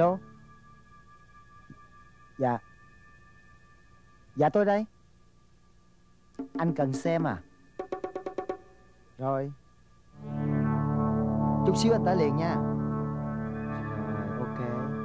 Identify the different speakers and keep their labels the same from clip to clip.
Speaker 1: Alo. Dạ. Dạ tôi đây. Anh cần xem à? Rồi. Chút xíu anh tới liền nha. Rồi, ok.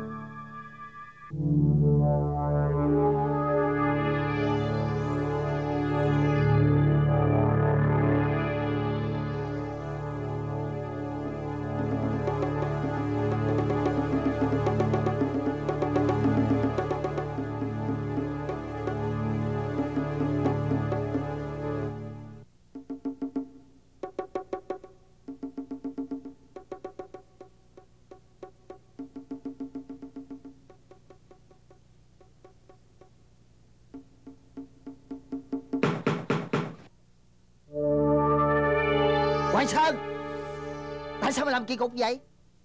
Speaker 1: Quang Sơn, tại sao mày làm kỳ cục vậy?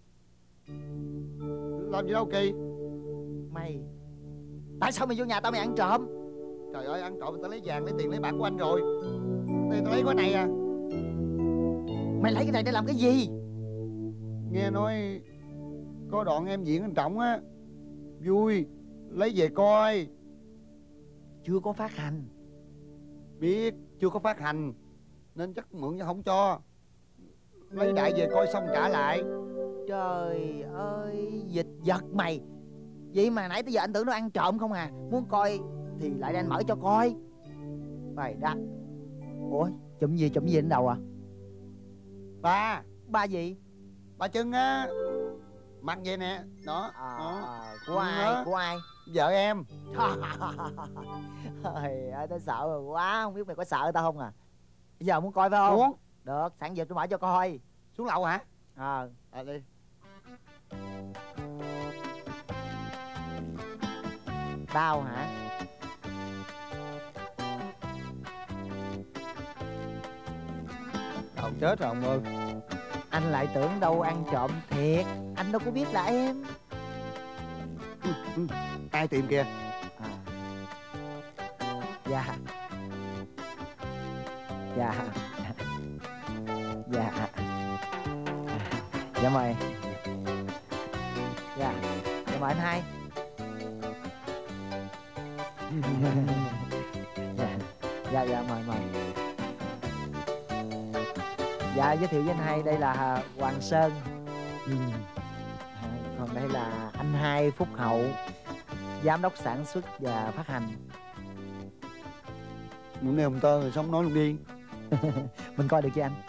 Speaker 2: Làm gì đâu Kỳ.
Speaker 1: Mày, tại sao mày vô nhà tao mày ăn trộm?
Speaker 2: Trời ơi, ăn trộm tao lấy vàng lấy tiền lấy bạc của anh rồi. Đây tao lấy cái này à.
Speaker 1: Mày lấy cái này để làm cái gì?
Speaker 2: Nghe nói có đoạn em diễn anh Trọng á, vui, lấy về coi.
Speaker 1: Chưa có phát hành.
Speaker 2: Biết chưa có phát hành nên chắc mượn chứ không cho. Lấy đại về coi xong trả lại.
Speaker 1: Trời ơi, dịch vật mày. Vậy mà nãy tới giờ anh tưởng nó ăn trộm không à. Muốn coi thì lại để anh mở cho coi. Mày đó. Ủa, chụm gì đến đầu à?
Speaker 2: Ba.
Speaker 1: Ba gì?
Speaker 2: Ba chân á. Mặc vậy nè. Đó,
Speaker 1: của ai? Của ai?
Speaker 2: Vợ em.
Speaker 1: Trời ơi, tao sợ rồi quá. Không biết mày có sợ tao không à. Bây giờ muốn coi phải không?
Speaker 2: Muốn.
Speaker 1: Được, sẵn giờ tôi mở cho coi.
Speaker 2: Xuống lầu hả?
Speaker 1: Đi. Tao hả?
Speaker 2: Đầu chết rồi ông ơi.
Speaker 1: Anh lại tưởng đâu ăn trộm thiệt. Anh đâu có biết là em.
Speaker 2: Ai tìm kìa?
Speaker 1: Dạ. Dạ. Dạ. Dạ mời. Dạ. Dạ mời anh hai. Dạ mời. Dạ, giới thiệu với anh hai, đây là Hoàng Sơn. Còn đây là anh hai Phúc Hậu, giám đốc sản xuất và phát hành.
Speaker 2: Muốn nghe ông tơ rồi sống nói luôn đi.
Speaker 1: Mình coi được chưa anh?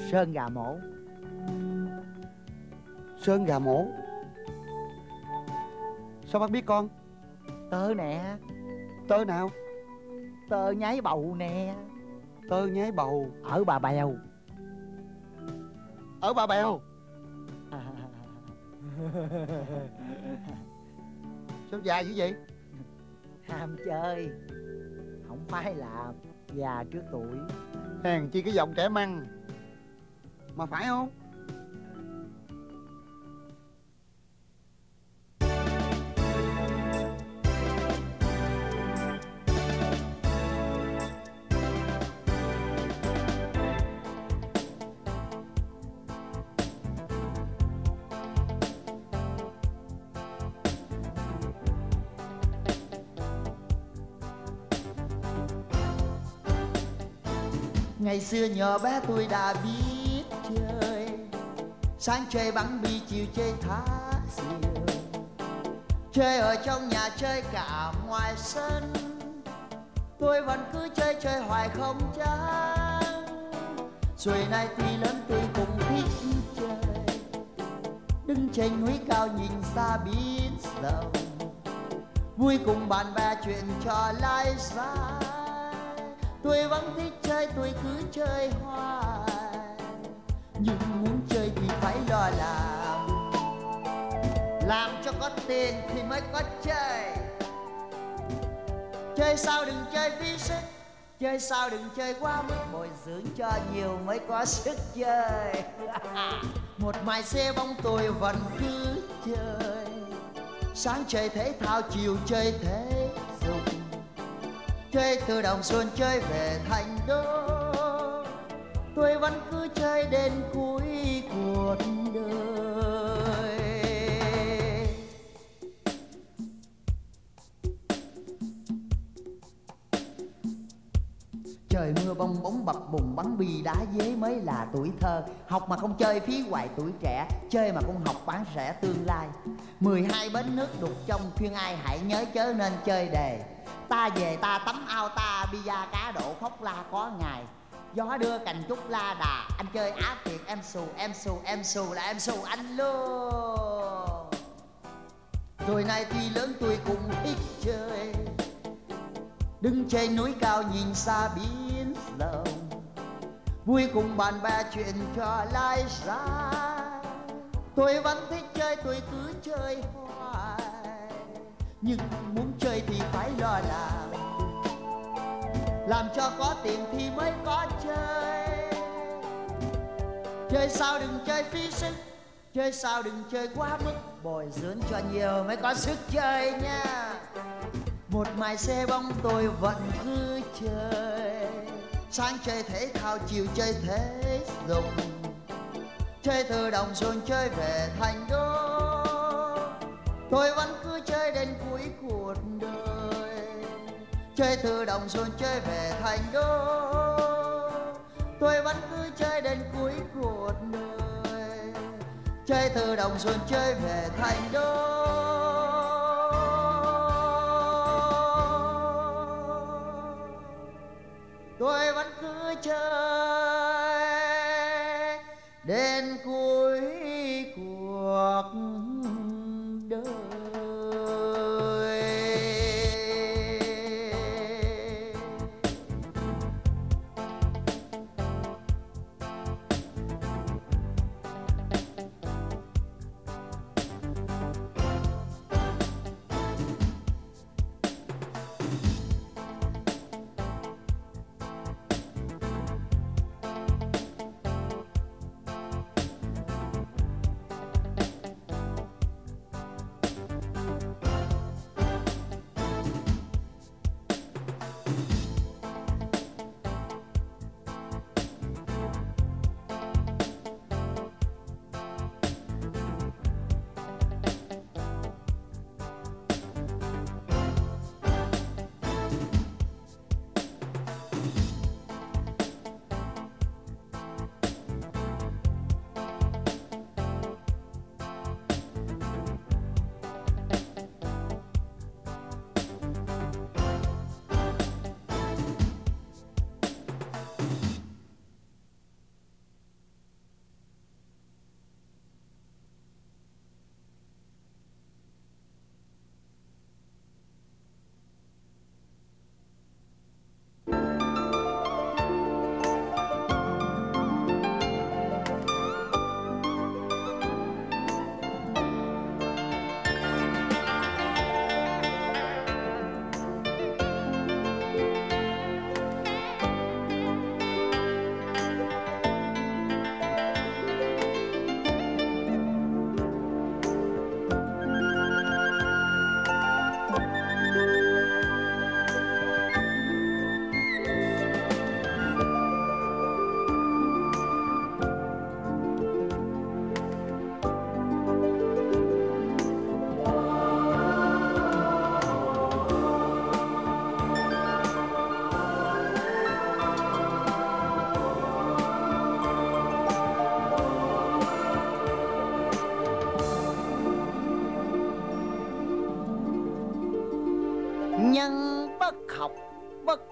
Speaker 1: Sơn gà mổ.
Speaker 2: Sơn gà mổ? Sao bác biết con?
Speaker 1: Tơ nè.
Speaker 2: Tơ nào?
Speaker 1: Tơ nhái bầu nè.
Speaker 2: Tơ nhái bầu?
Speaker 1: Ở Bà Bèo.
Speaker 2: Ở Bà Bèo? Sao già dữ vậy?
Speaker 1: Ham chơi, không phải là già trước tuổi.
Speaker 2: Hèn chi cái giọng trẻ măng. Mà phải không?
Speaker 1: Ngày xưa nhỏ bé tôi đã biết chơi, sáng chơi bắn bi chiều chơi thả diều, chơi ở trong nhà chơi cả ngoài sân. Tôi vẫn cứ chơi hoài không chán. Rồi nay tuy lớn tôi cũng thích chơi, đứng trên núi cao nhìn xa biển rộng, vui cùng bạn bè chuyện trò lai dài. Tôi vẫn thích chơi, tôi cứ chơi hoài, nhưng muốn chơi thì phải lo làm cho có tiền thì mới có chơi. Chơi sao đừng chơi phí sức, chơi sao đừng chơi quá mức, bồi dưỡng cho nhiều mới có sức chơi. Một mài xe bóng tôi vẫn cứ chơi, sáng chơi thể thao chiều chơi thể dục, chơi từ Đồng Xuân chơi về Thành Đô. Tôi vẫn cứ chơi đến cuối cuộc đời. Trời mưa bong bóng bập bùng bắn bi đá dế mới là tuổi thơ. Học mà không chơi phí hoài tuổi trẻ, chơi mà không học bán rẻ tương lai. 12 bến nước đục trong khuyên ai hãy nhớ chớ nên chơi đề. Ta về ta tắm ao ta bia cá độ khóc la có ngày. Gió đưa cành trúc la đà, anh chơi Á Việt em xù là em xù anh luôn. Rồi nay tuy lớn tôi cũng thích chơi, đứng trên núi cao nhìn xa biển rộng, vui cùng bạn bè chuyện trò lai dài. Tôi vẫn thích chơi, tôi cứ chơi hoài, nhưng muốn chơi thì phải lo làm cho có tiền thì mới có chơi. Chơi sao đừng chơi phí sức, chơi sao đừng chơi quá mức, bồi dưỡng cho nhiều mới có sức chơi nha. Một mài xe bóng tôi vẫn cứ chơi, sáng chơi thể thao chiều chơi thể dục, chơi từ Đồng Xuân chơi về Thành Đô. Tôi vẫn cứ chơi đến cuối cuộc đời, chơi từ Đồng Xuân chơi về Thành Đô. Tôi vẫn cứ chơi đến cuối cuộc đời, chơi từ Đồng Xuân chơi về Thành Đô. Tôi vẫn cứ chơi đến cuối cuộc đời.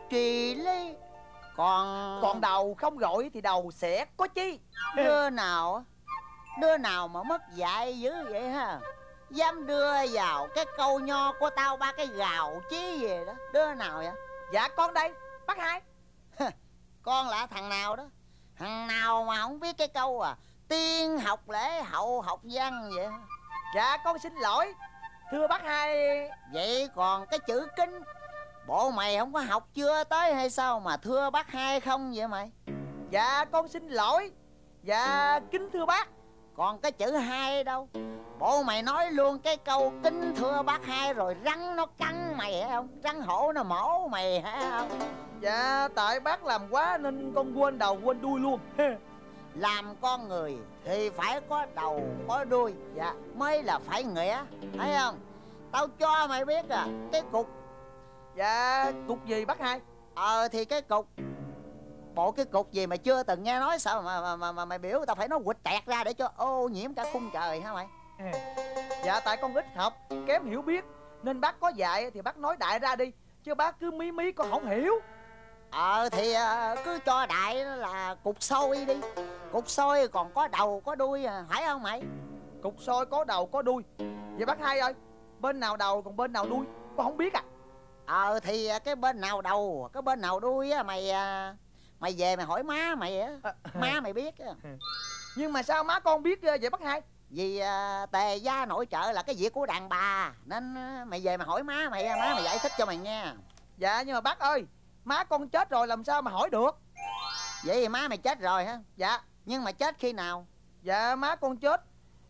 Speaker 3: trị lý. Còn
Speaker 1: đầu không gọi thì đầu sẽ có chi.
Speaker 3: đứa nào mà mất dạy dữ vậy ha, dám đưa vào cái câu nho của tao ba cái gào chí về đó. Đứa nào vậy?
Speaker 1: Dạ con đây, bác Hai.
Speaker 3: Con là thằng nào đó? Thằng nào mà không biết cái câu tiên học lễ hậu học văn vậy?
Speaker 1: Dạ con xin lỗi, thưa bác Hai.
Speaker 3: Vậy còn cái chữ kính, bộ mày không có học chưa tới hay sao mà thưa bác Hai không vậy mày?
Speaker 1: Dạ con xin lỗi. Dạ kính thưa bác.
Speaker 3: Còn cái chữ hai đâu? Bộ mày nói luôn cái câu kính thưa bác Hai rồi rắn nó cắn mày hả không? Rắn hổ nó mổ mày hả không?
Speaker 1: Dạ tại bác làm quá nên con quên đầu quên đuôi luôn.
Speaker 3: Làm con người thì phải có đầu có đuôi,
Speaker 1: dạ,
Speaker 3: mới là phải nghĩa, thấy không? Tao cho mày biết cái cục.
Speaker 1: Dạ cục gì bác Hai?
Speaker 3: Thì cái cục. Bộ cái cục gì mà chưa từng nghe nói sao mà mày biểu tao phải nói quịch tẹt ra để cho ô nhiễm cả khung trời hả mày?
Speaker 1: Dạ tại con ít học, kém hiểu biết, nên bác có dạy thì bác nói đại ra đi, chứ bác cứ mí mí con không hiểu.
Speaker 3: Thì cứ cho đại là cục xôi đi. Cục xôi còn có đầu có đuôi phải không mày?
Speaker 1: Cục xôi có đầu có đuôi. Vậy bác Hai ơi, bên nào đầu còn bên nào đuôi con không biết
Speaker 3: Thì cái bên nào đầu cái bên nào đuôi mày về mày hỏi má mày má mày biết
Speaker 1: Nhưng mà sao má con biết vậy bác Hai?
Speaker 3: Vì tề gia nội trợ là cái việc của đàn bà, nên mày về mày hỏi má mày giải thích cho mày nghe.
Speaker 1: Dạ nhưng mà bác ơi, má con chết rồi làm sao mà hỏi được?
Speaker 3: Vậy thì má mày chết rồi hả?
Speaker 1: Dạ.
Speaker 3: Nhưng mà chết khi nào?
Speaker 1: Dạ má con chết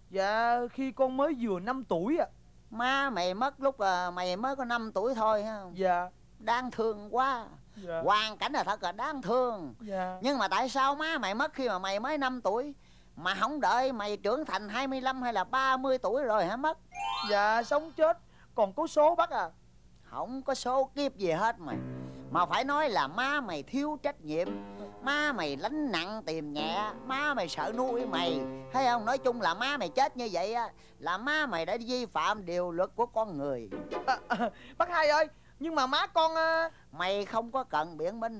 Speaker 1: khi con mới vừa 5 tuổi
Speaker 3: Má mày mất lúc mày mới có 5 tuổi thôi ha.
Speaker 1: Dạ.
Speaker 3: Đáng thương quá.
Speaker 1: Dạ.
Speaker 3: Hoàn cảnh là thật là đáng thương.
Speaker 1: Dạ.
Speaker 3: Nhưng mà tại sao má mày mất khi mà mày mới 5 tuổi mà không đợi mày trưởng thành 25 hay là 30 tuổi rồi hả mất?
Speaker 1: Dạ sống chết còn có số bác
Speaker 3: Không có số kiếp gì hết mày. Mà phải nói là má mày thiếu trách nhiệm, má mày lánh nặng tìm nhẹ, má mày sợ nuôi mày, thấy không? Nói chung là má mày chết như vậy là má mày đã vi phạm điều luật của con người.
Speaker 1: Bác Hai ơi, nhưng mà má con
Speaker 3: Mày không có cần biện minh.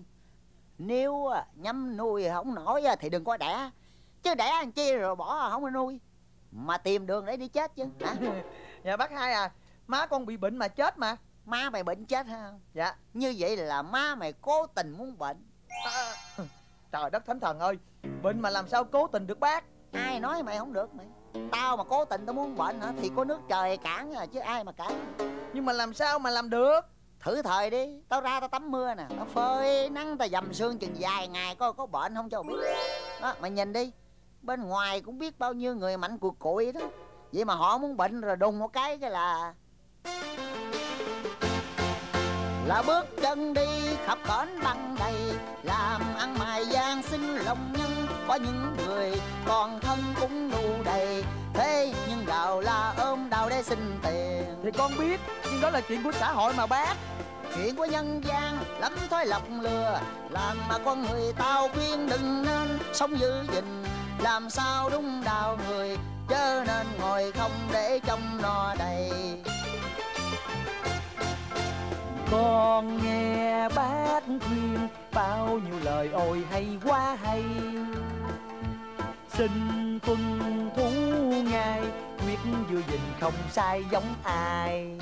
Speaker 3: Nếu nhắm nuôi không nổi thì đừng có đẻ. Chứ đẻ ăn chi rồi bỏ không có nuôi, mà tìm đường để đi chết chứ hả?
Speaker 1: Dạ bác Hai má con bị bệnh mà chết mà.
Speaker 3: Má mày bệnh chết hả?
Speaker 1: Dạ.
Speaker 3: Như vậy là má mày cố tình muốn bệnh.
Speaker 1: Trời đất thánh thần ơi, bệnh mà làm sao cố tình được bác?
Speaker 3: Ai nói mày không được mày? Tao mà cố tình tao muốn bệnh thì có nước trời cản chứ ai mà cản.
Speaker 1: Nhưng mà làm sao mà làm được?
Speaker 3: Thử thời đi, tao ra tao tắm mưa nè, tao phơi nắng, tao dầm sương chừng vài ngày coi có bệnh không cho biết. Đó, mày nhìn đi, bên ngoài cũng biết bao nhiêu người mạnh cùi cụi đó. Vậy mà họ muốn bệnh rồi đùng một cái là bước chân đi khắp bến băng đầy, làm ăn mài gian xin lòng nhân. Có những người còn thân cũng đủ đầy, thế nhưng đào là ôm đào để xin tiền.
Speaker 1: Thì con biết, nhưng đó là chuyện của xã hội mà bác.
Speaker 3: Chuyện của nhân gian lắm thói lọc lừa, làm mà con người tao khuyên đừng nên sống giữ gìn. Làm sao đúng đào người, chớ nên ngồi không để trong no đầy.
Speaker 1: Con nghe bác khuyên bao nhiêu lời ôi hay quá hay, xin tuân thủ ngay, quyết vừa gìn không sai giống ai.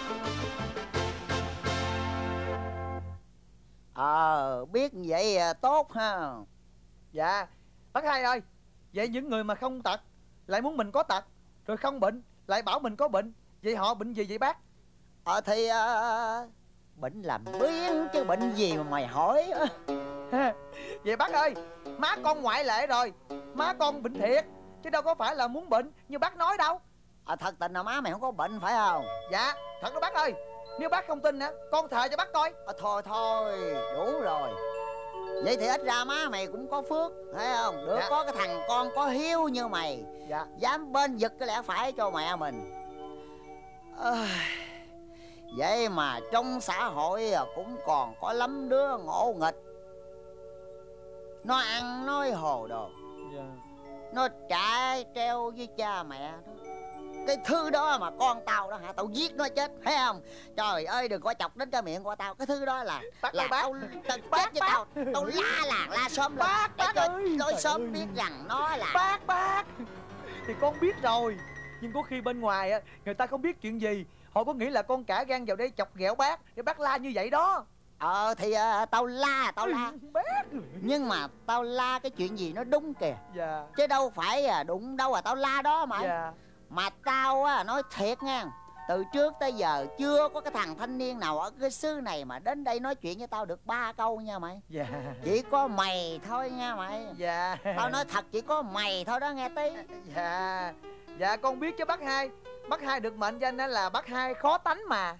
Speaker 3: Biết vậy tốt ha.
Speaker 1: Dạ bác Hai ơi, vậy những người mà không tật lại muốn mình có tật, rồi không bệnh lại bảo mình có bệnh, vậy họ bệnh gì vậy bác?
Speaker 3: Thì bệnh làm biến chứ bệnh gì mà mày hỏi.
Speaker 1: Vậy bác ơi, má con ngoại lệ rồi, má con bệnh thiệt, chứ đâu có phải là muốn bệnh như bác nói đâu.
Speaker 3: Thật tình là má mày không có bệnh phải không?
Speaker 1: Dạ thật đó bác ơi, nếu bác không tin con thề cho bác coi.
Speaker 3: Thôi đủ rồi. Vậy thì ít ra má mày cũng có phước, thấy không? Được. Dạ. Có cái thằng con có hiếu như mày.
Speaker 1: Dạ.
Speaker 3: Dám bên giật cái lẽ phải cho mẹ mình. Vậy mà trong xã hội cũng còn có lắm đứa ngộ nghịch. Nó ăn nói hồ đồ. Dạ. Nó chạy treo với cha mẹ đó. Cái thư đó mà con tao đó hả, tao giết nó chết, thấy không? Trời ơi, đừng có chọc đến cái miệng của tao. Cái thư đó là
Speaker 1: Bác
Speaker 3: là
Speaker 1: ơi, bác.
Speaker 3: tao chết với tao. Tao la làng la xóm lên để
Speaker 1: Bác
Speaker 3: cho
Speaker 1: ơi,
Speaker 3: lối
Speaker 1: trời
Speaker 3: xóm
Speaker 1: ơi.
Speaker 3: biết rằng nó là
Speaker 1: Bác thì con biết rồi, nhưng có khi bên ngoài á người ta không biết chuyện gì, họ có nghĩ là con cả gan vào đây chọc ghẹo bác để bác la như vậy đó.
Speaker 3: thì tao la
Speaker 1: Bác.
Speaker 3: nhưng mà tao la cái chuyện gì nó đúng kìa,
Speaker 1: Dạ.
Speaker 3: chứ đâu phải đụng đâu tao la đó mày.
Speaker 1: Dạ.
Speaker 3: Mà tao nói thiệt nha, từ trước tới giờ chưa có cái thằng thanh niên nào ở cái xứ này mà đến đây nói chuyện với tao được 3 câu nha mày.
Speaker 1: Dạ.
Speaker 3: Chỉ có mày thôi nha mày.
Speaker 1: Dạ.
Speaker 3: Tao nói thật, chỉ có mày thôi đó nghe tí.
Speaker 1: Dạ. Dạ con biết chứ bác hai. Bác hai được mệnh danh đó là bác hai khó tánh mà.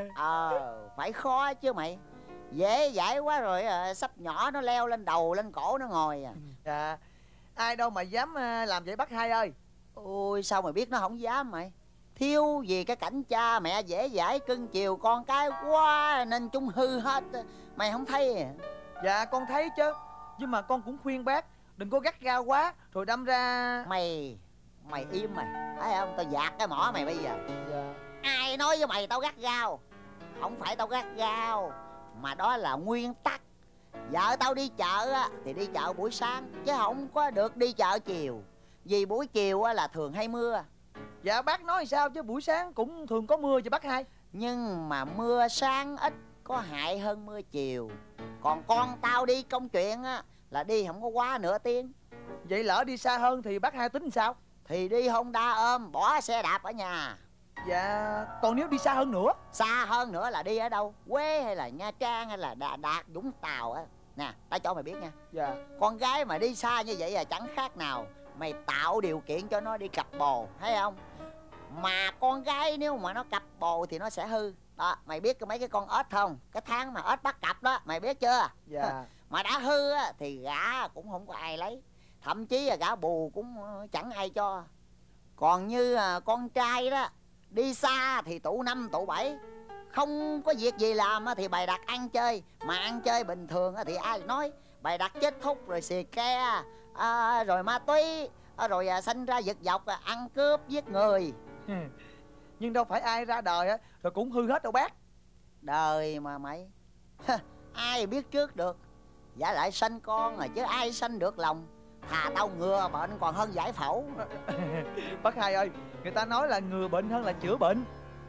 Speaker 3: Phải khó chứ mày. Dễ dãi quá rồi sắp nhỏ nó leo lên đầu lên cổ nó ngồi à.
Speaker 1: Dạ. Ai đâu mà dám làm vậy bác hai ơi.
Speaker 3: Ôi sao mày biết nó không dám mày? Thiếu gì cái cảnh cha mẹ dễ dãi cưng chiều con cái quá nên chúng hư hết. Mày không thấy à?
Speaker 1: Dạ con thấy chứ, nhưng mà con cũng khuyên bác đừng có gắt gao quá rồi đâm ra.
Speaker 3: Mày im mày, thấy không? Tao dạt cái mỏ mày bây giờ.
Speaker 1: Dạ.
Speaker 3: Ai nói với mày tao gắt gao? Không phải tao gắt gao, mà đó là nguyên tắc. Vợ tao đi chợ á thì đi chợ buổi sáng, chứ không có được đi chợ chiều. Vì buổi chiều á là thường hay mưa.
Speaker 1: Dạ bác nói sao chứ buổi sáng cũng thường có mưa chứ bác hai.
Speaker 3: Nhưng mà mưa sáng ít có hại hơn mưa chiều. Còn con tao đi công chuyện á là đi không có quá nửa tiếng.
Speaker 1: Vậy lỡ đi xa hơn thì bác hai tính sao?
Speaker 3: Thì đi Honda ôm, bỏ xe đạp ở nhà.
Speaker 1: Dạ. Còn nếu đi xa hơn nữa?
Speaker 3: Xa hơn nữa là đi ở đâu? Quế hay là Nha Trang hay là Đà Đạt, Vũng Tàu á. Nè, tao cho mày biết nha.
Speaker 1: Dạ.
Speaker 3: Con gái mà đi xa như vậy là chẳng khác nào mày tạo điều kiện cho nó đi cặp bồ, thấy không? Mà con gái nếu mà nó cặp bồ thì nó sẽ hư. Đó, mày biết mấy cái con ếch không? Cái tháng mà ếch bắt cặp đó, mày biết chưa?
Speaker 1: Dạ.
Speaker 3: Mà đã hư á thì gả cũng không có ai lấy. Thậm chí là gả bù cũng chẳng ai cho. Còn như con trai đó, đi xa thì tụ 5 tụ 7, không có việc gì làm thì bày đặt ăn chơi. Mà ăn chơi bình thường thì ai nói bày đặt chết thúc rồi xì ke, rồi ma túy, rồi sanh ra giật dọc, ăn cướp giết người.
Speaker 1: Nhưng đâu phải ai ra đời á rồi cũng hư hết đâu bác.
Speaker 3: Đời mà mày, ai biết trước được. Giả lại sanh con chứ ai sanh được lòng. Thà tao ngừa bệnh còn hơn giải phẫu.
Speaker 1: Bác hai ơi, người ta nói là ngừa bệnh hơn là chữa bệnh.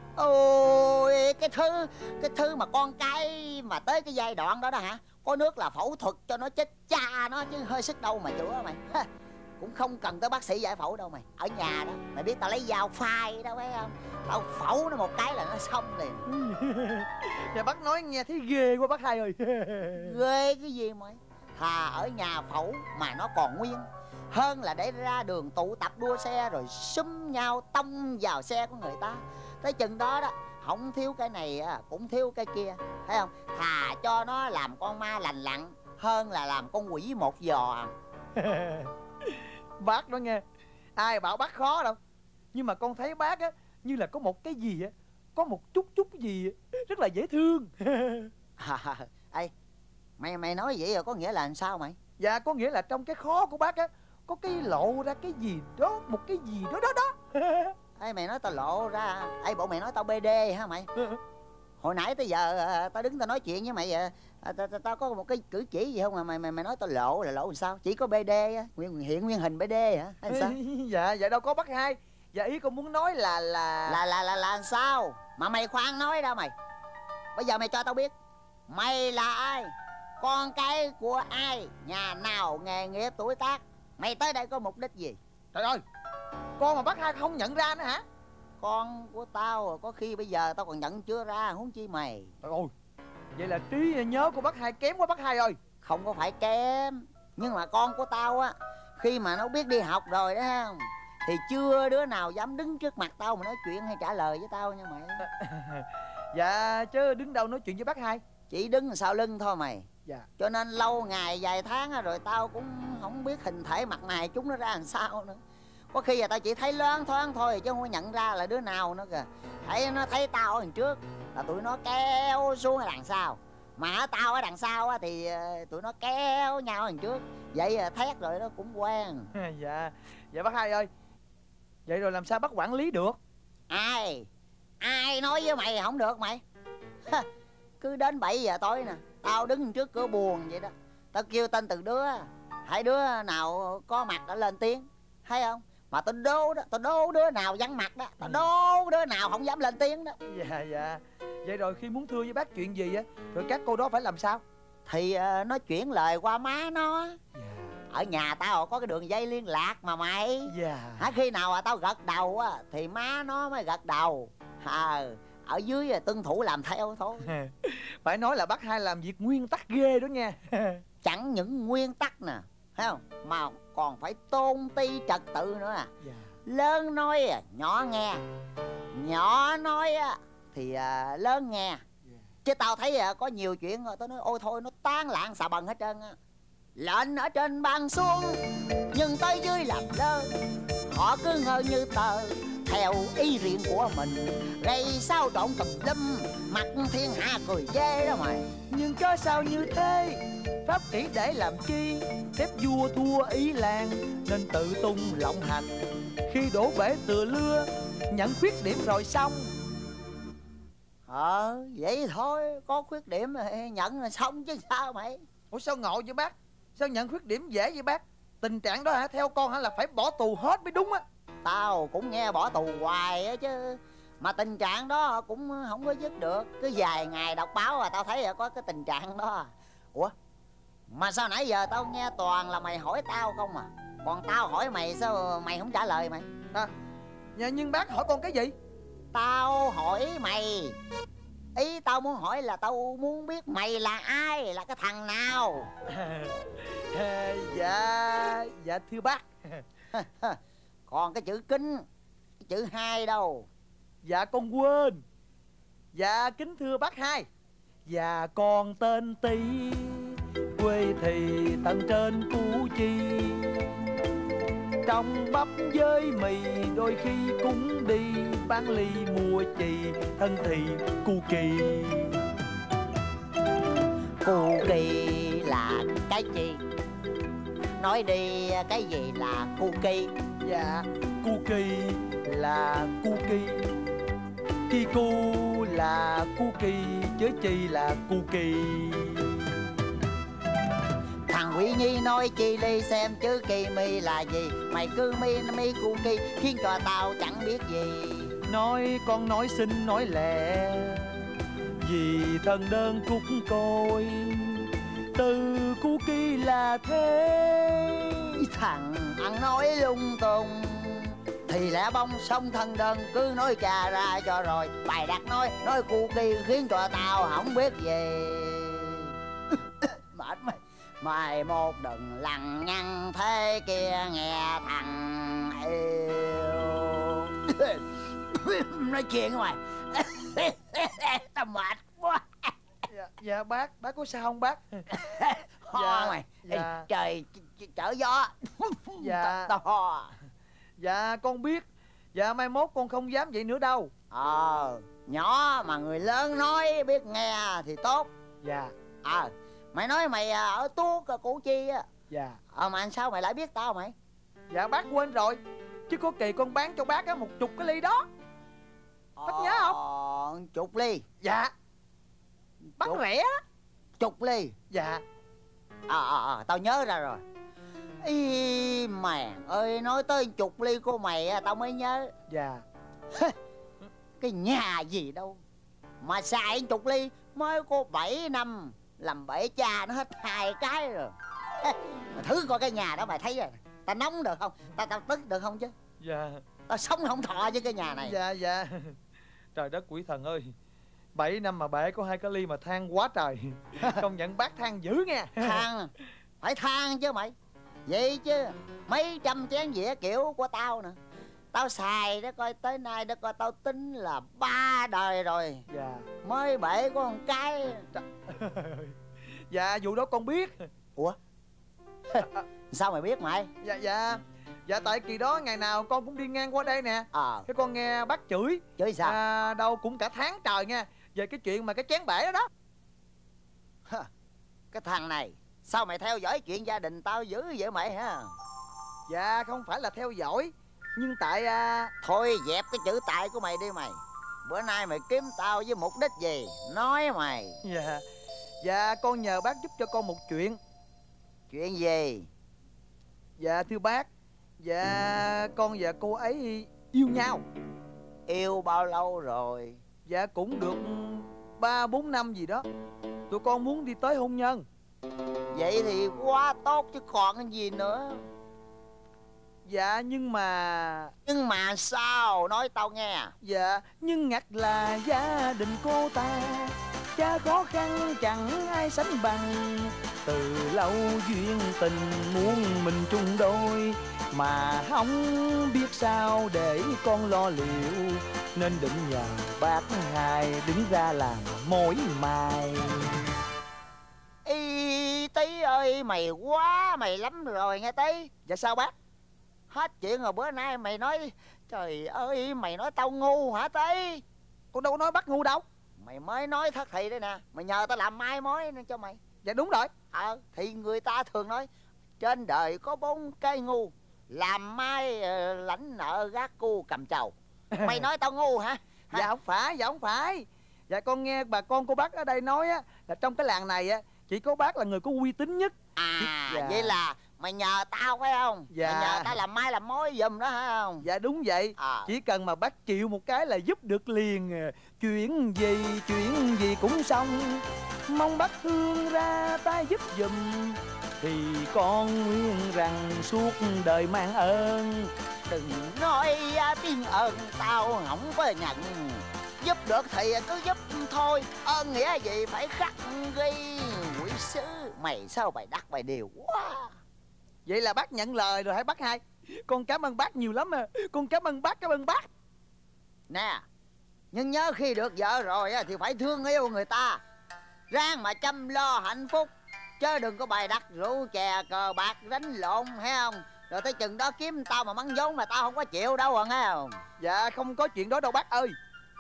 Speaker 3: Ôi cái thứ mà con cái mà tới cái giai đoạn đó đó hả, có nước là phẫu thuật cho nó chết cha nó chứ hơi sức đâu mà chữa mày. Cũng không cần tới bác sĩ giải phẫu đâu mày. Ở nhà đó, mày biết tao lấy dao phai đó phải không? Tao phẫu nó một cái là nó xong liền.
Speaker 1: Dạ bác nói nghe thấy ghê quá bác hai ơi.
Speaker 3: Ghê cái gì mày? Thà ở nhà phẫu mà nó còn nguyên, hơn là để ra đường tụ tập đua xe rồi xúm nhau tông vào xe của người ta. Tới chừng đó đó, không thiếu cái này cũng thiếu cái kia, thấy không? Thà cho nó làm con ma lành lặn hơn là làm con quỷ một giò.
Speaker 1: Bác đó nghe, ai bảo bác khó đâu. Nhưng mà con thấy bác á như là có một cái gì á, có một chút gì á, rất là dễ thương.
Speaker 3: Ê, mày nói vậy rồi có nghĩa là làm sao mày?
Speaker 1: Dạ có nghĩa là trong cái khó của bác á có cái lộ ra cái gì đó, một cái gì đó đó.
Speaker 3: Ê, mày nói tao lộ ra. Ê, bộ mày nói tao BD hả mày? Hồi nãy tới giờ tao đứng tao nói chuyện với mày tao có một cái cử chỉ gì không mà mày nói tao lộ là lộ làm sao? Chỉ có BD á, nguyên hình BD hả? Hay sao?
Speaker 1: Dạ đâu có bác hai. Dạ ý con muốn nói là
Speaker 3: làm sao? Mà mày khoan nói ra mày. Bây giờ mày cho tao biết mày là ai, con cái của ai, nhà nào, nghề nghiệp, tuổi tác. Mày tới đây có mục đích gì?
Speaker 1: Trời ơi, con mà bác hai không nhận ra nữa hả?
Speaker 3: Con của tao có khi bây giờ tao còn nhận chưa ra, huống chi mày.
Speaker 1: Trời ơi, vậy là trí nhớ của bác hai kém quá bác hai ơi.
Speaker 3: Không có phải kém, nhưng mà con của tao á, khi mà nó biết đi học rồi đó không, thì chưa đứa nào dám đứng trước mặt tao mà nói chuyện hay trả lời với tao nha mày.
Speaker 1: Dạ chứ đứng đâu nói chuyện với bác hai.
Speaker 3: Chỉ đứng sau lưng thôi mày.
Speaker 1: Dạ.
Speaker 3: Cho nên lâu ngày vài tháng rồi tao cũng không biết hình thể mặt mày chúng nó ra làm sao nữa. Có khi là tao chỉ thấy loáng thoáng thôi chứ không có nhận ra là đứa nào nữa kìa. Nó thấy tao ở đằng trước là tụi nó kéo xuống ở đằng sau. Mà tao ở đằng sau thì tụi nó kéo nhau ở đằng trước. Vậy thét rồi nó cũng quen.
Speaker 1: Dạ bác hai ơi, vậy rồi làm sao bác quản lý được?
Speaker 3: Ai nói với mày không được mày? Cứ đến 7 giờ tối nè, tao đứng trước cửa buồng vậy đó, tao kêu tên từng đứa, hai đứa nào có mặt đã lên tiếng, thấy không? Mà tao đố đó, tao đố đứa nào vắng mặt đó, tao đố đứa nào không dám lên tiếng đó.
Speaker 4: Dạ. Vậy rồi khi muốn thưa với bác chuyện gì á, rồi các cô đó phải làm sao?
Speaker 3: Thì nó chuyển lời qua má nó. Ở nhà tao có cái đường dây liên lạc mà mày. Khi nào mà tao gật đầu á thì má nó mới gật đầu. Ở dưới tuân thủ làm theo thôi.
Speaker 4: Phải nói là bác Hai làm việc nguyên tắc ghê đó nha.
Speaker 3: Chẳng những nguyên tắc nè, thấy không, mà còn phải tôn ti trật tự nữa à. Lớn nói nhỏ nghe, nhỏ nói thì lớn nghe. Chứ tao thấy có nhiều chuyện rồi tao nói ôi thôi nó tán loạn xà bần hết trơn á. Lệnh ở trên ban xuống nhưng tới dưới làm lơ, họ cứ ngơ như tờ theo ý riêng của mình, gây sao trộn tùm lum, mặt thiên hạ cười chê đó mày.
Speaker 4: Nhưng có sao như thế, pháp kỷ để làm chi, phép vua thua ý làng nên tự tung lộng hành. Khi đổ bể tựa lưa, nhận khuyết điểm rồi xong.
Speaker 3: Vậy thôi, có khuyết điểm nhận là xong chứ sao mày.
Speaker 4: Ủa sao ngộ vậy bác? Sao nhận khuyết điểm dễ vậy bác? Tình trạng đó hả, theo con hả là phải bỏ tù hết mới đúng á.
Speaker 3: Tao cũng nghe bỏ tù hoài á chứ, mà tình trạng đó cũng không có dứt được. Cứ vài ngày đọc báo là tao thấy có cái tình trạng đó. Ủa, mà sao nãy giờ tao nghe toàn là mày hỏi tao không à, còn tao hỏi mày sao mày không trả lời mày?
Speaker 4: Nhưng bác hỏi con cái gì?
Speaker 3: Tao hỏi mày, ý tao muốn hỏi là tao muốn biết mày là ai, là cái thằng nào.
Speaker 4: Dạ thưa bác.
Speaker 3: Còn cái chữ kính, cái chữ hai đâu?
Speaker 4: Dạ con quên. Dạ kính thưa bác Hai, dạ con tên Tí, quê thì tận trên Củ Chi. Trong bắp với mì đôi khi cũng đi bán ly mua chì, thân thì cu kỳ.
Speaker 3: Cu kỳ là cái gì? Nói đi, cái gì là cu kỳ?
Speaker 4: Dạ, cu kỳ là cu kỳ, ki cu là cu kỳ, chớ chi là cu kỳ.
Speaker 3: Thằng Quỷ Nhi nói chi ly xem chứ kỳ mi là gì. Mày cứ mi cu kỳ khiến cho tao chẳng biết gì.
Speaker 4: Nói con nói xin nói lẹ, vì thân đơn cúc côi, từ cu kỳ là thế.
Speaker 3: Thằng ăn nói lung tung, thì lẽ bông sông thân đơn cứ nói trà ra cho rồi. Bài đặt nói cu kỳ khiến cho tao không biết gì. Mệt mày. Mày một đừng lằng nhăng thế kia nghe thằng yêu. Nói chuyện của mày. Tao mệt quá.
Speaker 4: Dạ bác có sao không bác?
Speaker 3: Ho mày.
Speaker 4: Dạ.
Speaker 3: Trời trở gió.
Speaker 4: Dạ.
Speaker 3: Tao ho.
Speaker 4: Dạ con biết. Dạ mai mốt con không dám vậy nữa đâu.
Speaker 3: Nhỏ mà người lớn nói biết nghe thì tốt.
Speaker 4: Dạ.
Speaker 3: Mày nói mày ở Tuốt Củ Chi á.
Speaker 4: Dạ.
Speaker 3: Mà sao mày lại biết tao mày?
Speaker 4: Dạ bác quên rồi, chứ có kỳ con bán cho bác á 10 cái ly đó. Bác nhớ không?
Speaker 3: 10 ly.
Speaker 4: Dạ. Bác rẻ.
Speaker 3: 10 ly.
Speaker 4: Dạ.
Speaker 3: Tao nhớ ra rồi. Ý mèn ơi, nói tới 10 ly của mày tao mới nhớ.
Speaker 4: Dạ.
Speaker 3: Cái nhà gì đâu mà xài 10 ly, mới có 7 năm làm bể cha nó hết 2 cái rồi. Mà thử coi cái nhà đó mày thấy rồi, tao nóng được không? Tao tức được không chứ?
Speaker 4: Dạ.
Speaker 3: Tao sống không thọ với cái nhà này.
Speaker 4: Dạ. Trời đất quỷ thần ơi, 7 năm mà bể có 2 cái ly mà than quá trời. Công nhận bác than dữ nha.
Speaker 3: Than, phải than chứ mày. Vậy chứ mấy trăm chén dĩa kiểu của tao nè, tao xài đó coi tới nay đó coi tao tính là 3 đời rồi.
Speaker 4: Dạ.
Speaker 3: Mới bể có một cái.
Speaker 4: Dạ vụ đó con biết.
Speaker 3: Ủa? Sao mày biết mày?
Speaker 4: Dạ tại kỳ đó ngày nào con cũng đi ngang qua đây nè. Cái con nghe bác chửi.
Speaker 3: Chửi sao?
Speaker 4: Đâu cũng cả tháng trời nha, về cái chuyện mà cái chén bể đó đó.
Speaker 3: Cái thằng này, sao mày theo dõi chuyện gia đình tao dữ vậy mày hả?
Speaker 4: Dạ không phải là theo dõi, Nhưng tại
Speaker 3: Thôi dẹp cái chữ tại của mày đi mày. Bữa nay mày kiếm tao với mục đích gì? Nói mày.
Speaker 4: Dạ con nhờ bác giúp cho con một chuyện.
Speaker 3: Chuyện gì?
Speaker 4: Dạ thưa bác, dạ con và cô ấy yêu nhau.
Speaker 3: Yêu bao lâu rồi?
Speaker 4: Dạ cũng được 3-4 năm gì đó. Tụi con muốn đi tới hôn nhân.
Speaker 3: Vậy thì quá tốt chứ còn cái gì nữa.
Speaker 4: Dạ nhưng mà...
Speaker 3: Nhưng mà sao? Nói tao nghe.
Speaker 4: Dạ nhưng ngặt là gia đình cô ta, cha khó khăn chẳng ai sánh bằng. Từ lâu duyên tình muốn mình chung đôi, mà không biết sao để con lo liệu, nên định nhờ bác hai đứng ra làm mối mai.
Speaker 3: Ý Tí ơi, mày quá mày lắm rồi nghe Tí.
Speaker 4: Dạ sao bác?
Speaker 3: Hết chuyện rồi, bữa nay mày nói... Trời ơi, mày nói tao ngu hả Tí?
Speaker 4: Con đâu có nói bác ngu đâu.
Speaker 3: Mày mới nói thất thị đây nè. Mày nhờ tao làm mai mối nên cho mày.
Speaker 4: Dạ đúng rồi.
Speaker 3: Thì người ta thường nói trên đời có 4 cái ngu: làm mai, lãnh nợ, gác cu, cầm chầu. Mày nói tao ngu hả?
Speaker 4: Dạ không phải, dạ không phải. Dạ con nghe bà con cô bác ở đây nói á, là trong cái làng này á, chỉ có bác là người có uy tín nhất. Dạ.
Speaker 3: Vậy là mày nhờ tao phải không?
Speaker 4: Dạ.
Speaker 3: Mày nhờ tao làm mai làm mối giùm đó hả không?
Speaker 4: Dạ đúng vậy. Chỉ cần mà bác chịu một cái là giúp được liền. Chuyện gì cũng xong. Mong bác thương ra tay giúp giùm, thì con nguyện rằng suốt đời mang ơn.
Speaker 3: Đừng nói tiếng ơn tao không có nhận. Giúp được thì cứ giúp thôi, ơn nghĩa gì phải khắc ghi. Quỷ sứ, mày sao mày đắc mày điều quá.
Speaker 4: Vậy là bác nhận lời rồi hả bác hai? Con cảm ơn bác nhiều lắm à. Con cảm ơn bác.
Speaker 3: Nè, nhưng nhớ khi được vợ rồi thì phải thương yêu người ta, ráng mà chăm lo hạnh phúc, chứ đừng có bày đặt rượu chè cờ bạc đánh lộn, thấy không? Rồi tới chừng đó kiếm tao mà mắng vốn là tao không có chịu đâu nghe không?
Speaker 4: Dạ không có chuyện đó đâu bác ơi.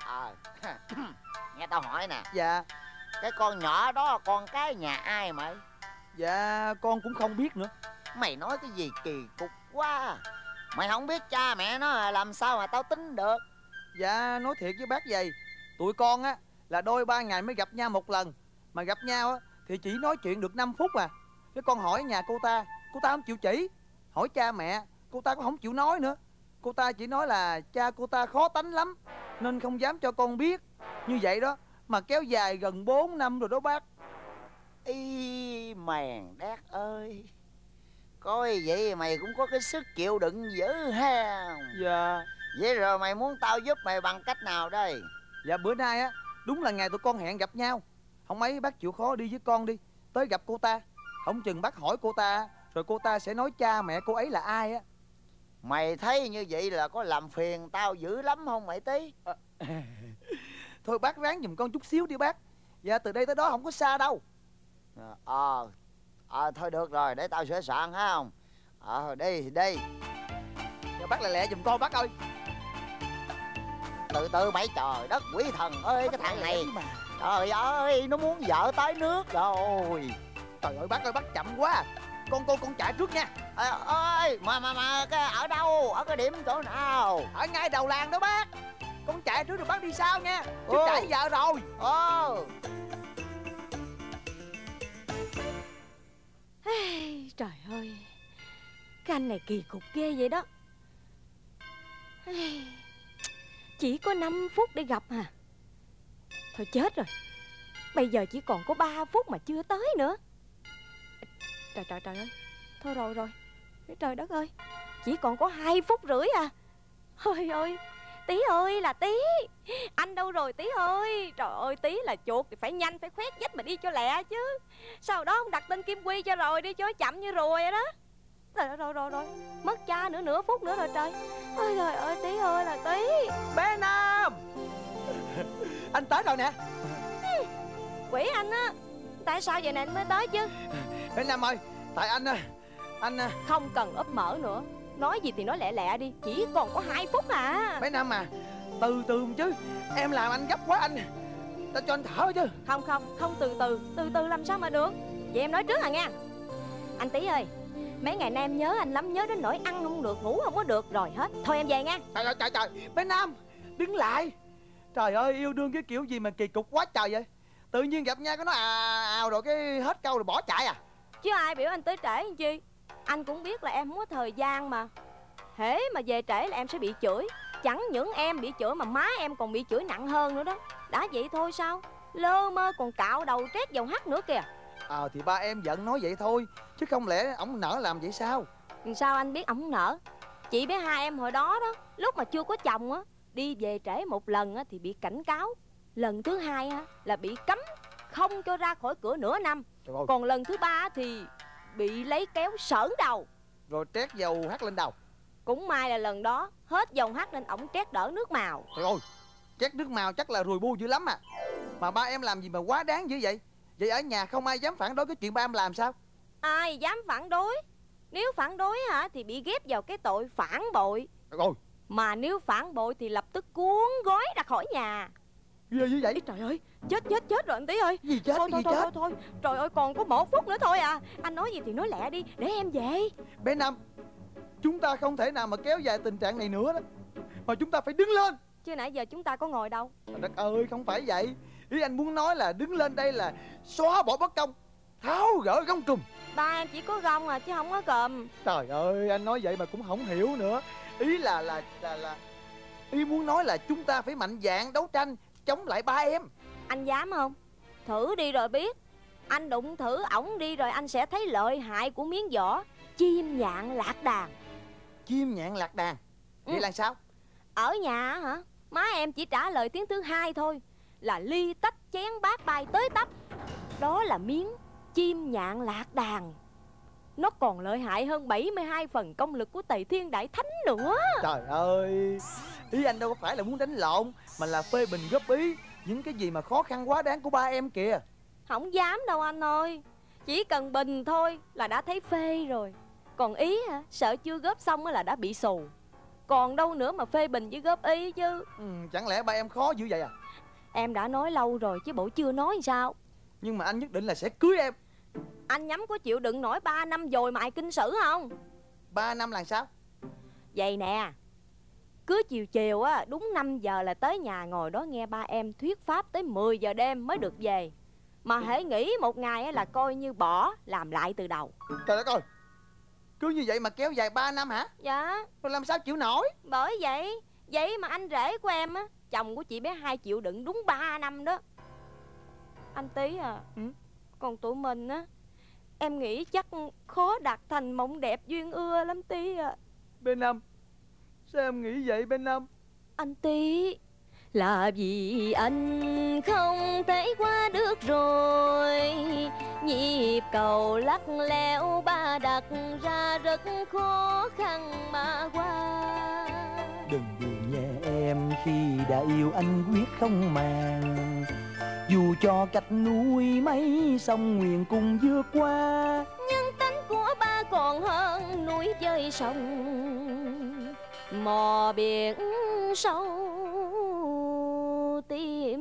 Speaker 3: Nghe tao hỏi nè.
Speaker 4: Dạ.
Speaker 3: Cái con nhỏ đó con cái nhà ai mày?
Speaker 4: Dạ con cũng không biết nữa.
Speaker 3: Mày nói cái gì kỳ cục quá. Mày không biết cha mẹ nó làm sao mà tao tính được.
Speaker 4: Dạ nói thiệt với bác vậy, tụi con á là đôi 3 ngày mới gặp nhau một lần. Mà gặp nhau á thì chỉ nói chuyện được 5 phút à. Cái con hỏi nhà cô ta không chịu chỉ. Hỏi cha mẹ, cô ta cũng không chịu nói nữa. Cô ta chỉ nói là cha cô ta khó tánh lắm, nên không dám cho con biết. Như vậy đó, mà kéo dài gần 4 năm rồi đó bác.
Speaker 3: Y mèn đét ơi, coi vậy mày cũng có cái sức chịu đựng dữ ha.
Speaker 4: Dạ.
Speaker 3: Vậy rồi mày muốn tao giúp mày bằng cách nào đây?
Speaker 4: Dạ bữa nay á, đúng là ngày tụi con hẹn gặp nhau. Không mấy bác chịu khó đi với con đi, tới gặp cô ta. Không chừng bác hỏi cô ta, rồi cô ta sẽ nói cha mẹ cô ấy là ai á.
Speaker 3: Mày thấy như vậy là có làm phiền tao dữ lắm không mày Tí?
Speaker 4: Thôi bác ráng giùm con chút xíu đi bác. Dạ từ đây tới đó không có xa đâu.
Speaker 3: Thôi được rồi, để tao sửa soạn ha không? Đi.
Speaker 4: Dạ bác lẹ giùm con bác ơi.
Speaker 3: Từ từ mày, trời đất quỷ thần ơi, cái thằng này trời ơi, nó muốn vợ tới nước rồi.
Speaker 4: Trời ơi bác chậm quá. Con chạy trước nha.
Speaker 3: Ơi mà cái ở đâu, ở cái điểm chỗ nào?
Speaker 4: Ở ngay đầu làng đó bác. Con chạy trước rồi bác đi sau nha, chứ trễ giờ rồi.
Speaker 5: Trời ơi, cái anh này kỳ cục ghê vậy đó. Chỉ có 5 phút để gặp hả? Thôi chết rồi, bây giờ chỉ còn có 3 phút mà chưa tới nữa. Trời ơi, thôi rồi. Trời đất ơi, chỉ còn có 2 phút rưỡi à. Ôi ơi, Tí ơi là Tí, anh đâu rồi Tí ơi? Trời ơi, Tí là chuột thì phải nhanh, phải khoét vách mà đi cho lẹ chứ. Sau đó không đặt tên Kim Quy cho rồi đi cho chậm như ruồi vậy đó. Rồi, mất cha nữa, nửa phút nữa rồi trời. Ôi trời ơi, Tí ơi là Tí.
Speaker 4: Bé Nam, anh tới rồi nè.
Speaker 5: Quỷ anh á, tại sao giờ này anh mới tới chứ?
Speaker 4: Bé Nam ơi, tại anh
Speaker 5: Không cần úp mở nữa, nói gì thì nói lẹ đi, chỉ còn có 2 phút à.
Speaker 4: Bé Nam à, từ từ chứ, em làm anh gấp quá anh. Ta cho anh thở chứ.
Speaker 5: Không từ từ làm sao mà được. Vậy em nói trước à nha. Anh Tí ơi, Mấy ngày nay em nhớ anh lắm, nhớ đến nỗi ăn không được, ngủ không có được rồi hết. Thôi em về nha.
Speaker 4: Trời ơi, trời, bé Năm, đứng lại. Trời ơi, yêu đương cái kiểu gì mà kỳ cục quá trời vậy. Tự nhiên gặp nhau cái nó ào rồi cái hết câu rồi bỏ chạy à.
Speaker 5: Chứ ai biểu anh tới trễ làm chi. Anh cũng biết là em không có thời gian mà. Hễ mà về trễ là em sẽ bị chửi. Chẳng những em bị chửi mà má em còn bị chửi nặng hơn nữa đó. Đã vậy thôi sao, lơ mơ còn cạo đầu trét dầu hắt nữa kìa.
Speaker 4: Thì ba em giận nói vậy thôi, chứ không lẽ ổng nỡ làm vậy sao?
Speaker 5: Sao anh biết ổng nỡ? Chị bé hai em hồi đó đó, lúc mà chưa có chồng á, đi về trễ một lần á thì bị cảnh cáo. Lần thứ hai á là bị cấm không cho ra khỏi cửa nửa năm. Còn lần thứ ba thì bị lấy kéo sởn đầu,
Speaker 4: rồi trét dầu hắt lên đầu.
Speaker 5: Cũng may là lần đó hết dầu hắt nên ổng trét đỡ nước màu.
Speaker 4: Trời ơi, trét nước màu chắc là rùi bu dữ lắm à. Mà ba em làm gì mà quá đáng dữ vậy? Vậy ở nhà không ai dám phản đối cái chuyện ba em làm sao?
Speaker 5: Ai dám phản đối? Nếu phản đối hả thì bị ghép vào cái tội phản bội.
Speaker 4: Rồi.
Speaker 5: Mà nếu phản bội thì lập tức cuốn gói ra khỏi nhà.
Speaker 4: Ghê như vậy.
Speaker 5: Trời ơi, chết rồi anh Tí ơi.
Speaker 4: Gì chết,
Speaker 5: Thôi. Trời ơi, còn có 1 phút nữa thôi à. Anh nói gì thì nói lẹ đi, để em về.
Speaker 4: Bé Năm, chúng ta không thể nào mà kéo dài tình trạng này nữa đó. Mà chúng ta phải đứng lên.
Speaker 5: Chứ nãy giờ chúng ta có ngồi đâu.
Speaker 4: Trời đất ơi, không phải vậy. Ý anh muốn nói là đứng lên đây là xóa bỏ bất công, tháo gỡ gông cùm.
Speaker 5: Ba em chỉ có gông à chứ không có cùm.
Speaker 4: Trời ơi, anh nói vậy mà cũng không hiểu nữa. Ý là ý muốn nói là chúng ta phải mạnh dạn đấu tranh chống lại ba em.
Speaker 5: Anh dám không? Thử đi rồi biết. Anh đụng thử ổng đi rồi anh sẽ thấy lợi hại của miếng vỏ chim nhạn lạc đàn.
Speaker 4: Chim nhạn lạc đàn? Vậy là sao?
Speaker 5: Ở nhà hả? Má em chỉ trả lời tiếng thứ hai thôi là ly tách chén bát bay tới tấp. Đó là miếng chim nhạn lạc đàn. Nó còn lợi hại hơn 72 phần công lực của Tề Thiên Đại Thánh nữa.
Speaker 4: Trời ơi, ý anh đâu có phải là muốn đánh lộn, mà là phê bình góp ý những cái gì mà khó khăn quá đáng của ba em kìa.
Speaker 5: Không dám đâu anh ơi. Chỉ cần bình thôi là đã thấy phê rồi. Còn ý hả, sợ chưa góp xong là đã bị xù. Còn đâu nữa mà phê bình với góp ý chứ.
Speaker 4: Chẳng lẽ ba em khó dữ vậy à?
Speaker 5: Em đã nói lâu rồi chứ bộ chưa nói sao.
Speaker 4: Nhưng mà anh nhất định là sẽ cưới em.
Speaker 5: Anh nhắm có chịu đựng nổi 3 năm dồi mại kinh sử không?
Speaker 4: 3 năm là sao?
Speaker 5: Vậy nè, cứ chiều chiều á, đúng 5 giờ là tới nhà ngồi đó nghe ba em thuyết pháp tới 10 giờ đêm mới được về. Mà hễ nghỉ một ngày là coi như bỏ, làm lại từ đầu.
Speaker 4: Trời đất ơi, cứ như vậy mà kéo dài 3 năm hả?
Speaker 5: Dạ.
Speaker 4: Rồi làm sao chịu nổi?
Speaker 5: Bởi vậy mà anh rể của em á, chồng của chị bé hai chịu đựng đúng 3 năm đó. Anh Tí à, còn tụi mình á, em nghĩ chắc khó đạt thành mộng đẹp duyên ưa lắm Tí à.
Speaker 4: Bên Năm, sao em nghĩ vậy bên Năm?
Speaker 5: Anh Tí, là vì anh không thể qua được rồi. Nhịp cầu lắc lẻo ba đặt ra rất khó khăn mà qua.
Speaker 6: Đừng buồn nhé em khi đã yêu anh quyết không màng. Dù cho cách núi mấy sông nguyện cùng vượt qua.
Speaker 5: Nhân tánh của ba còn hơn núi chơi sông, mò biển sâu tìm.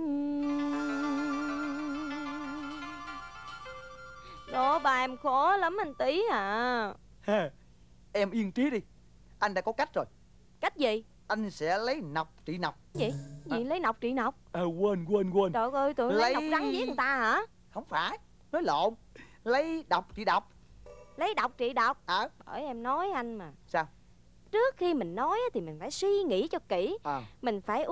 Speaker 5: Đó, ba em khó lắm anh Tí à.
Speaker 4: Em yên trí đi, anh đã có cách rồi.
Speaker 5: Cách gì?
Speaker 4: Anh sẽ lấy nọc trị nọc.
Speaker 5: Gì? Lấy nọc trị nọc?
Speaker 4: Quên.
Speaker 5: Trời ơi, tưởng lấy nọc rắn giết người ta hả?
Speaker 4: Không phải, nói lộn. Lấy độc trị độc.
Speaker 5: Lấy độc trị độc? Bởi em nói anh mà.
Speaker 4: Sao?
Speaker 5: Trước khi mình nói thì mình phải suy nghĩ cho kỹ. Mình phải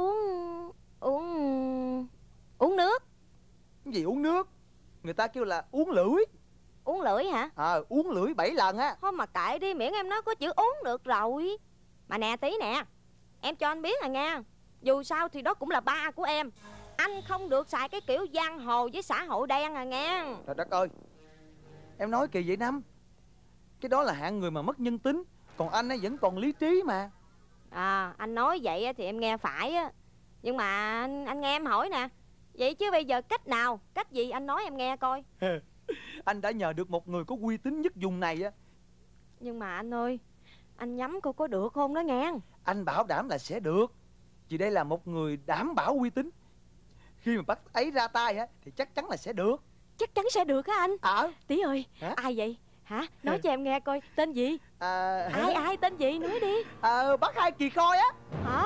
Speaker 5: uống nước.
Speaker 4: Cái gì uống nước? Người ta kêu là uống lưỡi.
Speaker 5: Uống lưỡi hả?
Speaker 4: Uống lưỡi 7 lần á.
Speaker 5: Thôi mà kệ đi, miễn em nói có chữ uống được rồi. Mà nè Tí nè, em cho anh biết à nha, dù sao thì đó cũng là ba của em. Anh không được xài cái kiểu giang hồ với xã hội đen à nghe.
Speaker 4: Trời đất ơi, em nói kỳ vậy Năm. Cái đó là hạng người mà mất nhân tính. Còn anh ấy vẫn còn lý trí mà.
Speaker 5: Anh nói vậy thì em nghe phải á. Nhưng mà anh nghe em hỏi nè. Vậy chứ bây giờ cách nào, cách gì anh nói em nghe coi.
Speaker 4: Anh đã nhờ được một người có uy tín nhất vùng này á.
Speaker 5: Nhưng mà anh ơi, anh nhắm cô có được không đó nghe.
Speaker 4: Anh bảo đảm là sẽ được. Vì đây là một người đảm bảo uy tín. Khi mà bắt ấy ra tay á thì chắc chắn là sẽ được.
Speaker 5: Chắc chắn sẽ được hả anh?
Speaker 4: Ờ.
Speaker 5: Tí ơi,
Speaker 4: hả?
Speaker 5: ai vậy? Hả? Nói cho em nghe coi, tên gì? Ai tên gì? Nói đi.
Speaker 4: Bác Hai Kỳ Khôi á.
Speaker 5: Hả?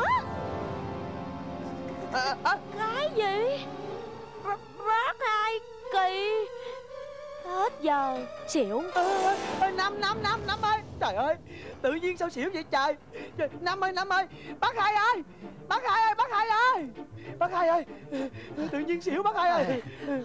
Speaker 5: Cái gì? Bác Hai Kỳ? Hết giờ xỉu.
Speaker 4: Năm ơi, trời ơi, tự nhiên sao xỉu vậy trời. Năm ơi, bác Hai ơi, bác Hai ơi, tự nhiên xỉu bác Hai ơi.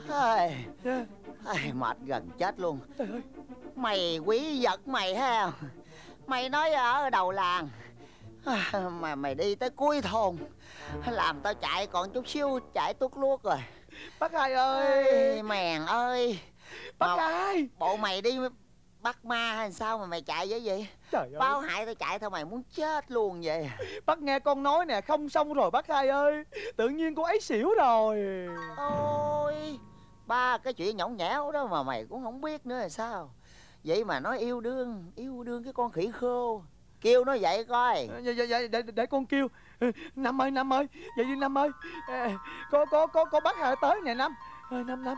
Speaker 3: Mệt gần chết luôn.
Speaker 4: Trời ơi.
Speaker 3: Mày quý vật mày ha. Mày nói ở đầu làng mà mày đi tới cuối thôn, làm tao chạy còn chút xíu chạy tuốt luốt rồi.
Speaker 4: Bác Hai ơi.
Speaker 3: Mèn ơi.
Speaker 4: Bác Hai.
Speaker 3: Bộ mày đi bắt ma hay sao mà mày chạy với vậy?
Speaker 4: Trời ơi.
Speaker 3: Báo hại tao chạy theo mày muốn chết luôn vậy.
Speaker 4: Bác nghe con nói nè, không xong rồi bác Hai ơi. Tự nhiên cô ấy xỉu rồi.
Speaker 3: Ôi, ba cái chuyện nhõng nhẽo đó mà mày cũng không biết nữa là sao? Vậy mà nói yêu đương cái con khỉ khô. Kêu nó vậy coi.
Speaker 4: Dạ, để con kêu. Năm ơi, vậy đi Năm ơi. Có bác Hai tới nè Năm. Năm.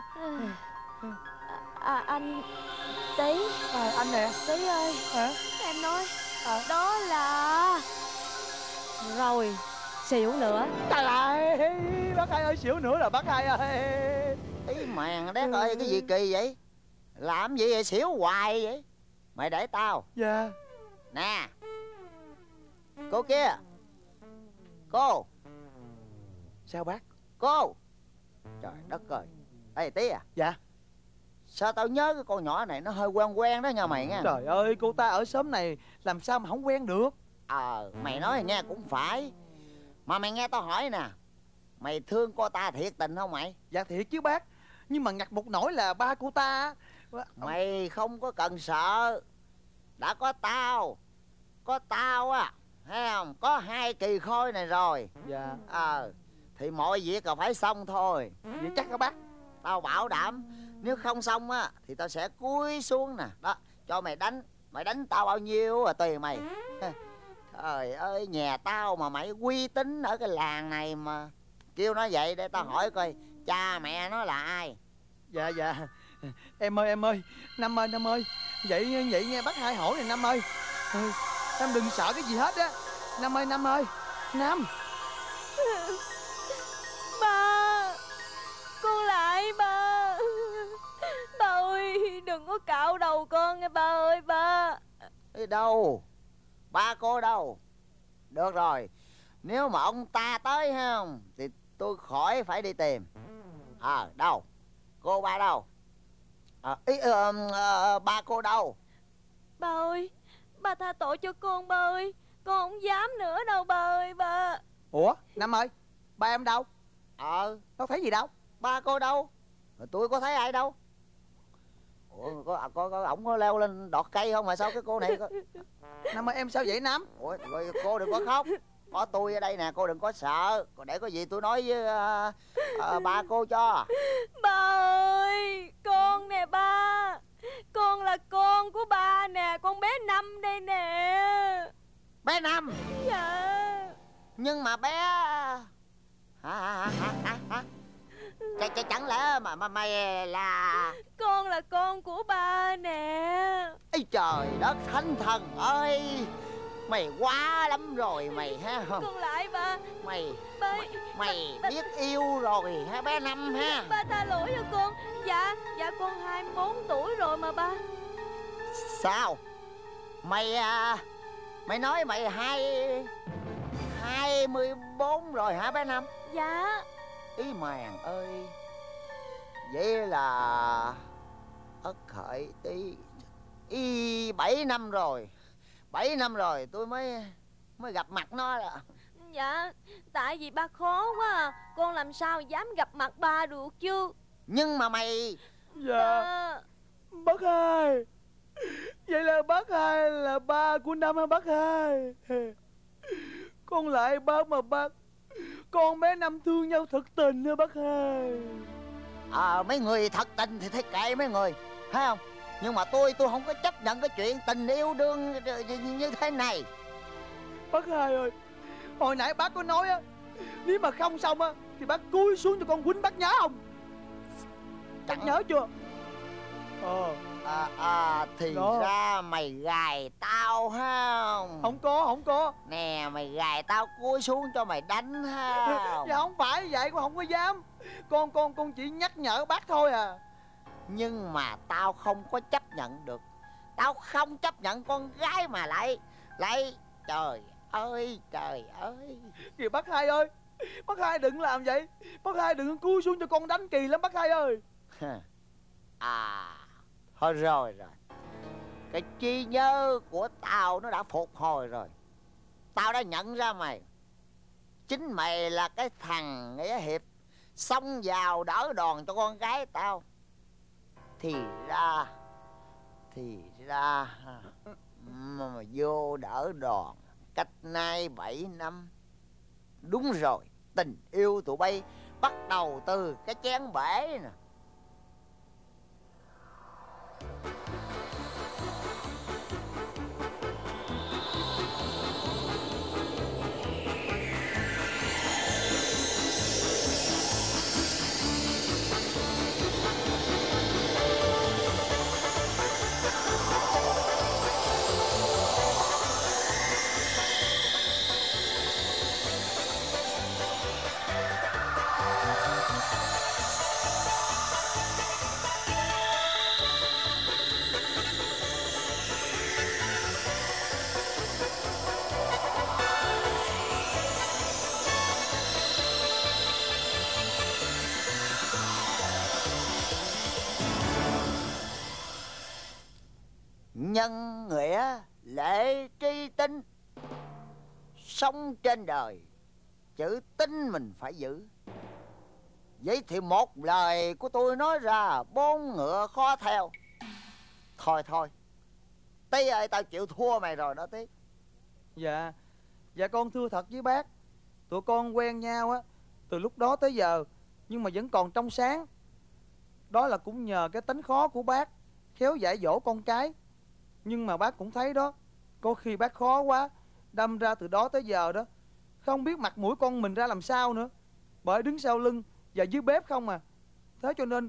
Speaker 5: Anh Tí.
Speaker 4: Anh nè.
Speaker 5: Tí ơi.
Speaker 4: Hả?
Speaker 5: Em nói đó là... Rồi, xỉu nữa.
Speaker 4: Trời ơi, bác Hai ơi, xỉu nữa là bác Hai ơi.
Speaker 3: Ý mèn đét ơi, cái gì kỳ vậy? Làm gì vậy, xỉu hoài vậy? Mày để tao.
Speaker 4: Dạ.
Speaker 3: Nè, cô kia. Cô.
Speaker 4: Sao bác?
Speaker 3: Cô. Trời đất ơi. Ê Tí à.
Speaker 4: Dạ.
Speaker 3: Sao tao nhớ cái con nhỏ này nó hơi quen đó nha mày nha.
Speaker 4: Trời ơi, cô ta ở xóm này làm sao mà không quen được.
Speaker 3: Mày nói nghe cũng phải. Mà mày nghe tao hỏi nè, mày thương cô ta thiệt tình không mày?
Speaker 4: Dạ thiệt chứ bác. Nhưng mà ngặt một nỗi là ba cô ta.
Speaker 3: Mày không có cần sợ. Đã có tao á, thấy không? Có Hai Kỳ Khôi này rồi.
Speaker 4: Dạ.
Speaker 3: Thì mọi việc là phải xong thôi.
Speaker 4: Vậy chắc hả bác?
Speaker 3: Tao bảo đảm nếu không xong á thì tao sẽ cúi xuống nè. Đó, cho mày đánh. Mày đánh tao bao nhiêu tùy mày. Trời ơi, nhà tao mà mày uy tín ở cái làng này mà kêu nó vậy để tao hỏi coi cha mẹ nó là ai.
Speaker 4: Dạ. Em ơi. Năm ơi. Vậy nghe bác Hai hỏi này Năm ơi. Em đừng sợ cái gì hết á. Năm ơi. Năm.
Speaker 5: Ba, con lại ba. Ba ơi, đừng có cạo đầu con nghe ba ơi ba.
Speaker 3: Đâu? Ba cô đâu? Được rồi, nếu mà ông ta tới không thì tôi khỏi phải đi tìm. Đâu? Cô ba đâu? Ba cô đâu?
Speaker 5: Ba ơi, ba tha tội cho con ba ơi. Con không dám nữa đâu ba ơi ba.
Speaker 4: Ủa, Năm ơi, ba em đâu? Đâu thấy gì đâu.
Speaker 3: Ba cô đâu? Tôi có thấy ai đâu. Ủa, có ổng có leo lên đọt cây không mà sao cái cô này có...
Speaker 4: Năm ơi, em sao vậy Năm?
Speaker 3: Ủa, rồi cô đừng có khóc. Có tôi ở đây nè, cô đừng có sợ. Còn để có gì tôi nói với ba cô cho.
Speaker 5: Ba ơi, con nè ba. Con là con của ba nè, con bé Năm đây nè.
Speaker 3: Bé Năm?
Speaker 5: Dạ.
Speaker 3: Nhưng mà bé... Hả? Chẳng lẽ mà mày là...
Speaker 5: Con là con của ba nè.
Speaker 3: Ây trời đất thánh thần ơi. Mày quá lắm rồi mày ha.
Speaker 5: Con lại ba.
Speaker 3: Mày biết yêu rồi ha bé Năm ha.
Speaker 5: Ba tha lỗi cho con. Dạ con 24 tuổi rồi mà ba.
Speaker 3: Sao? Mày nói mày 24 rồi hả bé Năm?
Speaker 5: Dạ.
Speaker 3: Ý mèn ơi. Vậy là Ất Hợi Tý 7 năm rồi. 7 năm rồi tôi mới gặp mặt nó đó.
Speaker 5: Dạ, tại vì ba khó quá à. Con làm sao dám gặp mặt ba được chứ.
Speaker 3: Nhưng mà mày...
Speaker 4: Dạ. Bác Hai. Vậy là bác Hai là ba của Năm hả bác Hai? Con lại bác mà bác. Con bé Năm thương nhau thật tình nha bác Hai.
Speaker 3: Mấy người thật tình thì thấy kệ mấy người, thấy không? Nhưng mà tôi không có chấp nhận cái chuyện tình yêu đương như thế này.
Speaker 4: Bác Hai ơi, hồi nãy bác có nói á, nếu mà không xong á thì bác cúi xuống cho con quýnh, bác nhớ không? Bác nhớ chưa?
Speaker 3: Thì
Speaker 4: Đó.
Speaker 3: ra mày gài tao ha.
Speaker 4: Không có.
Speaker 3: Nè mày gài tao cúi xuống cho mày đánh ha.
Speaker 4: Dạ không phải vậy, con không có dám. Con chỉ nhắc nhở bác thôi à.
Speaker 3: Nhưng mà tao không có chấp nhận được. Tao không chấp nhận con gái mà lại trời ơi trời ơi.
Speaker 4: Kìa bác hai ơi, bác hai đừng làm vậy. Bác hai đừng cúi xuống cho con đánh, kỳ lắm bác hai ơi.
Speaker 3: Thôi rồi. Cái trí nhớ của tao nó đã phục hồi rồi. Tao đã nhận ra mày. Chính mày là cái thằng nghĩa hiệp xông vào đỡ đòn cho con gái tao. Thì ra mà vô đỡ đòn cách nay 7 năm. Đúng rồi, tình yêu tụi bay bắt đầu từ cái chén bể nè. Nhân nghĩa lễ tri tinh. Sống trên đời chữ tín mình phải giữ. Vậy thì một lời của tôi nói ra, 4 ngựa khó theo. Thôi Tí ơi, tao chịu thua mày rồi đó Tí.
Speaker 4: Dạ con thưa thật với bác. Tụi con quen nhau á từ lúc đó tới giờ, nhưng mà vẫn còn trong sáng. Đó là cũng nhờ cái tính khó của bác, khéo dạy dỗ con cái. Nhưng mà bác cũng thấy đó, có khi bác khó quá, đâm ra từ đó tới giờ đó không biết mặt mũi con mình ra làm sao nữa, bởi đứng sau lưng và dưới bếp không à. Thế cho nên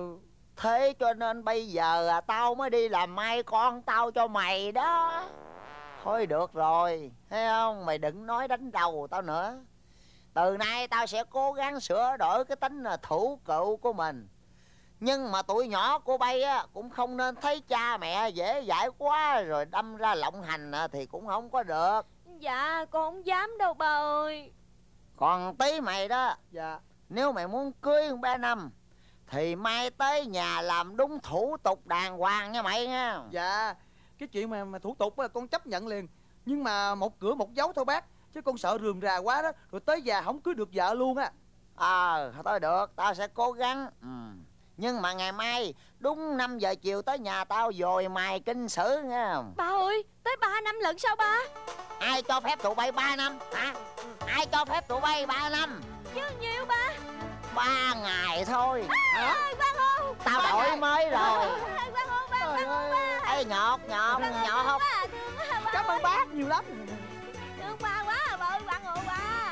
Speaker 4: bây giờ
Speaker 3: tao mới đi làm mai con tao cho mày đó. Thôi được rồi, thấy không? Mày đừng nói đánh đầu tao nữa. Từ nay tao sẽ cố gắng sửa đổi cái tính thủ cựu của mình. Nhưng mà tụi nhỏ của bay á cũng không nên thấy cha mẹ dễ dãi quá rồi đâm ra lộng hành thì cũng không có được.
Speaker 5: Dạ con không dám đâu ba ơi.
Speaker 3: Còn Tí mày đó,
Speaker 4: dạ
Speaker 3: nếu mày muốn cưới con bé Năm thì mai tới nhà làm đúng thủ tục đàng hoàng nha mày nha.
Speaker 4: Dạ, cái chuyện mà thủ tục là con chấp nhận liền. Nhưng mà một cửa một dấu thôi bác, chứ con sợ rườm rà quá đó, rồi tới già không cưới được vợ luôn á.
Speaker 3: Thôi được, tao sẽ cố gắng. Nhưng mà ngày mai đúng 5 giờ chiều tới nhà tao dồi mài kinh sử nha.
Speaker 5: Ba ơi, tới 3 năm lận sao ba?
Speaker 3: Ai cho phép tụi bay 3 năm hả? Ai cho phép tụi bay 3 năm?
Speaker 5: Chứ nhiều ba.
Speaker 3: 3 ngày thôi.
Speaker 5: Hả? Quang Hôn.
Speaker 3: Tao đổi mới rồi.
Speaker 5: Quang Hôn ba, Quang Hôn ba.
Speaker 3: Ê nhọt không?
Speaker 4: Cảm ơn bác nhiều lắm.
Speaker 5: Thương ba quá à, bà ơi, Quang Hôn ba.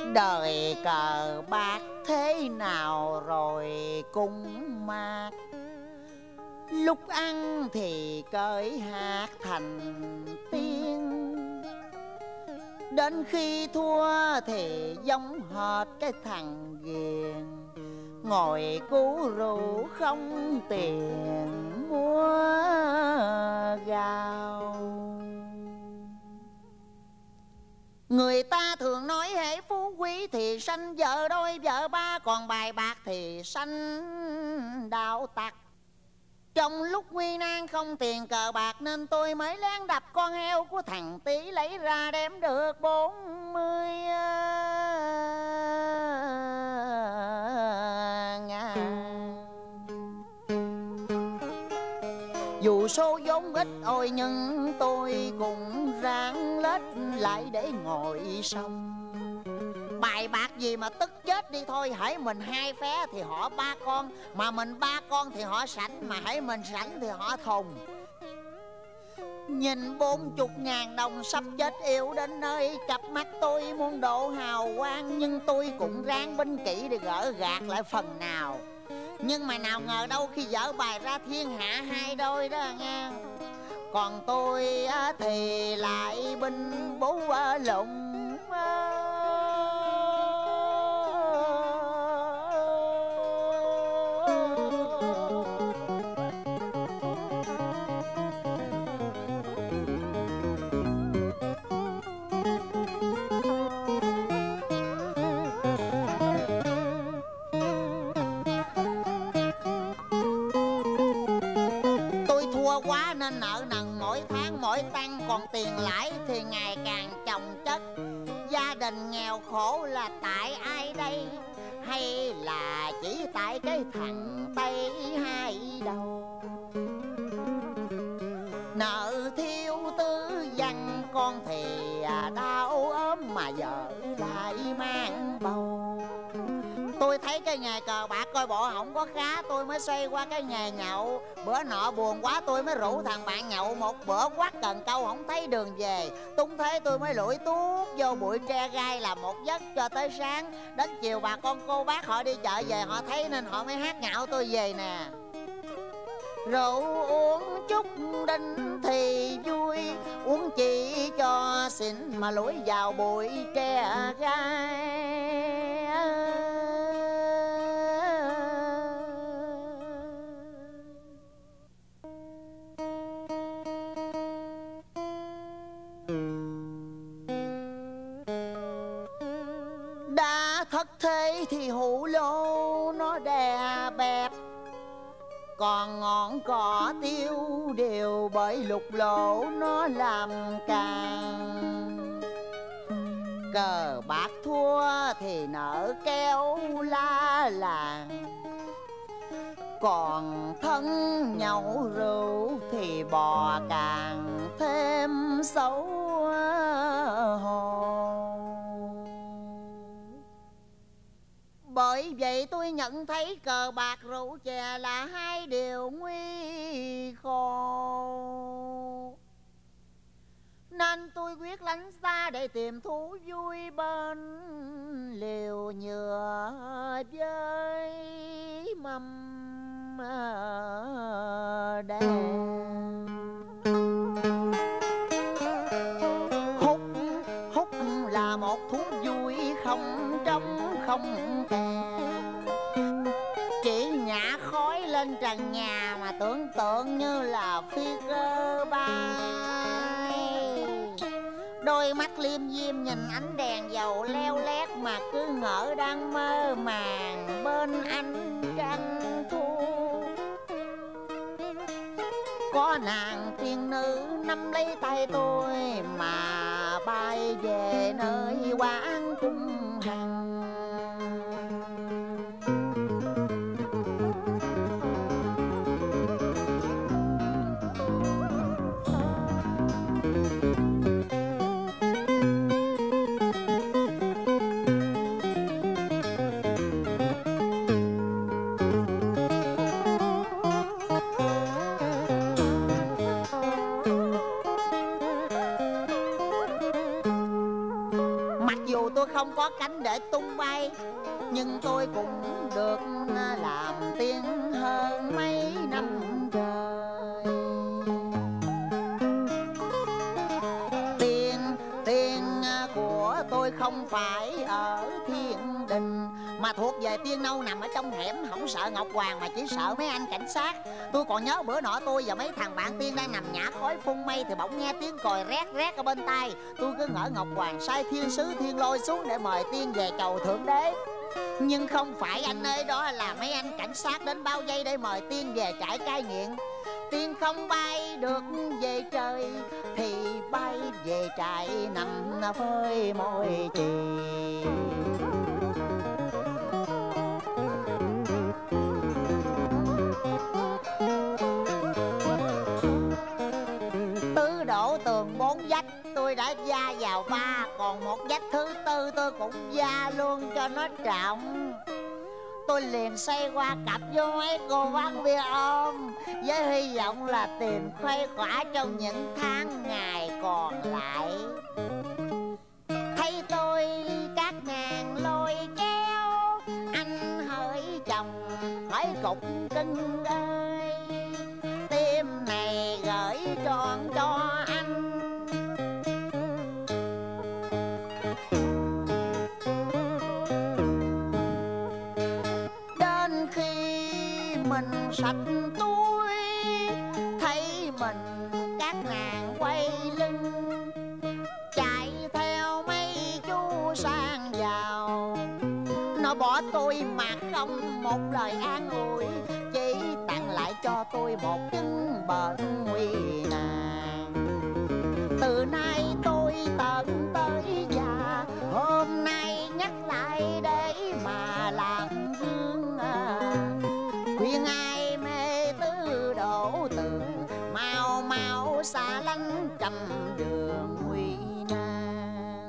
Speaker 3: Đời cờ bạc thế nào rồi cũng mát. Lúc ăn thì cởi hạt thành tiên, đến khi thua thì giống hệt cái thằng ghiền, ngồi cú rượu không tiền mua gạo. Người ta thường nói hễ phú quý thì sanh vợ đôi vợ ba, còn bài bạc thì sanh đạo tặc. Trong lúc nguy nan không tiền cờ bạc nên tôi mới lén đập con heo của thằng Tí, lấy ra đếm được 40 ngàn. Dù số vốn ít ôi nhưng tôi cũng ráng lết lại để ngồi xong. Bài bạc gì mà tức chết đi thôi, hễ mình hai phe thì họ ba con, mà mình ba con thì họ sảnh, mà hễ mình sảnh thì họ thùng. Nhìn 40.000 đồng sắp chết yếu đến nơi, cặp mắt tôi muốn độ hào quang, nhưng tôi cũng ráng binh kỹ để gỡ gạt lại phần nào. Nhưng mà nào ngờ đâu khi dở bài ra thiên hạ hai đôi đó nghe. Còn tôi thì lại binh bố lụng. Quá nên nợ nần mỗi tháng mỗi tăng, còn tiền lãi thì ngày càng chồng chất. Gia đình nghèo khổ là tại ai đây, hay là chỉ tại cái thằng Tây hai đầu? Nợ thiếu tứ văn, con thì đau ốm mà vợ lại mang bầu. Tôi thấy cái nghề cờ bạc coi bộ không có khá, tôi mới xoay qua cái nghề nhậu. Bữa nọ buồn quá tôi mới rủ thằng bạn nhậu một bữa quát cần câu không thấy đường về. Túng thế tôi mới lủi tuốt vô bụi tre gai làm một giấc cho tới sáng. Đến chiều bà con cô bác họ đi chợ về họ thấy nên họ mới hát nhạo tôi về nè. Rượu uống chút đinh thì vui, uống chỉ cho xỉn mà lủi vào bụi tre gai. Đã thất thế thì hủ lô nó đè bẹp, còn ngọn cỏ tiêu đều bởi lục lỗ nó làm càng. Cờ bạc thua thì nợ kéo la làng, còn thân nhậu rượu thì bò càng thêm xấu hổ. Bởi vậy tôi nhận thấy cờ bạc rượu chè là hai điều nguy khổ, nên tôi quyết lánh xa để tìm thú vui bên liều nhựa với mâm đèn. Hút là một thú vui không trống không kè, chỉ nhả khói lên trần nhà mà tưởng tượng như là phi cơ bay. Đôi mắt liêm diêm nhìn ánh đèn dầu leo lét mà cứ ngỡ đang mơ màng bên ánh trăng thu. Có nàng tiên nữ nắm lấy tay tôi mà bay về nơi quán cung hằng. Không có có cánh để tung bay, nhưng tôi cũng được làm tiên hơn mấy năm trời. Tiên của tôi không phải ở thiên đình, mà thuộc về tiên nâu nằm ở trong hẻm, không sợ Ngọc Hoàng mà chỉ sợ mấy anh cảnh sát. Tôi còn nhớ bữa nọ tôi và mấy thằng bạn tiên đang nằm nhả khói phun mây thì bỗng nghe tiếng còi rét rét ở bên tai. Tôi cứ ngỡ Ngọc Hoàng sai thiên sứ thiên lôi xuống để mời tiên về chầu thượng đế. Nhưng không phải anh ơi, đó là mấy anh cảnh sát đến bao vây để mời tiên về trại cai nghiện. Tiên không bay được về trời thì bay về trại nằm với môi chì. Tứ đổ tường 4 vách tôi đã gia vào 3, còn một vách thứ tư tôi cũng gia luôn cho nó trọng. Tôi liền xoay qua cặp với mấy cô bán bia ôm, với hy vọng là tìm khuây khỏa trong những tháng ngày còn lại. Thấy tôi các nàng lôi kéo, anh hỡi chồng hỡi cục cưng ơi, tim này gửi trọn cho anh. Đến khi mình sạch túi, thấy mình các nàng quay lưng, chạy theo mấy chú sang giàu. Nó bỏ tôi mà không một lời an ủi, chỉ tặng lại cho tôi một chứng bệnh nguy nan. Từ nay tôi tận tới già, hôm nay nhắc lại để mà làm gương. Khuyên ai mê tứ đổ tường, mau mau xa lánh trăm đường nguy nan.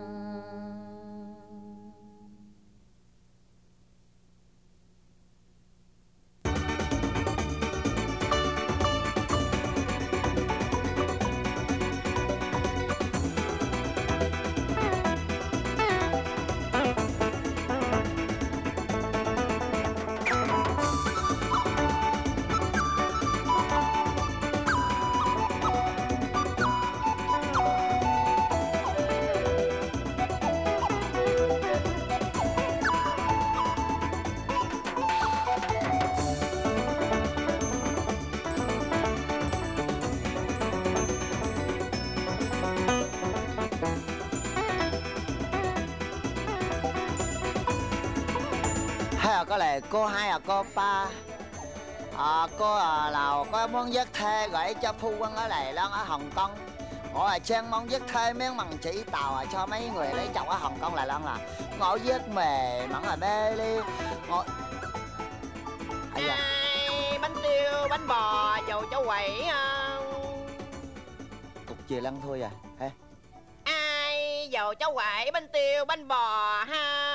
Speaker 3: Có lẽ cô hai cô ba cô nào có món giấc thê gửi cho phu quân ở Đài Loan ở Hồng Kông. Ngộ trang món giấc thê miếng bằng chỉ tàu cho mấy người lấy chồng ở Hồng Kông Đài Loan là ngộ giấc mề mặn là bê ly ngộ.
Speaker 7: Ai bánh tiêu bánh bò dầu cháu quẩy
Speaker 3: cục chì lăng thôi à hả?
Speaker 7: Ai dầu cháu quẩy bánh tiêu bánh bò ha.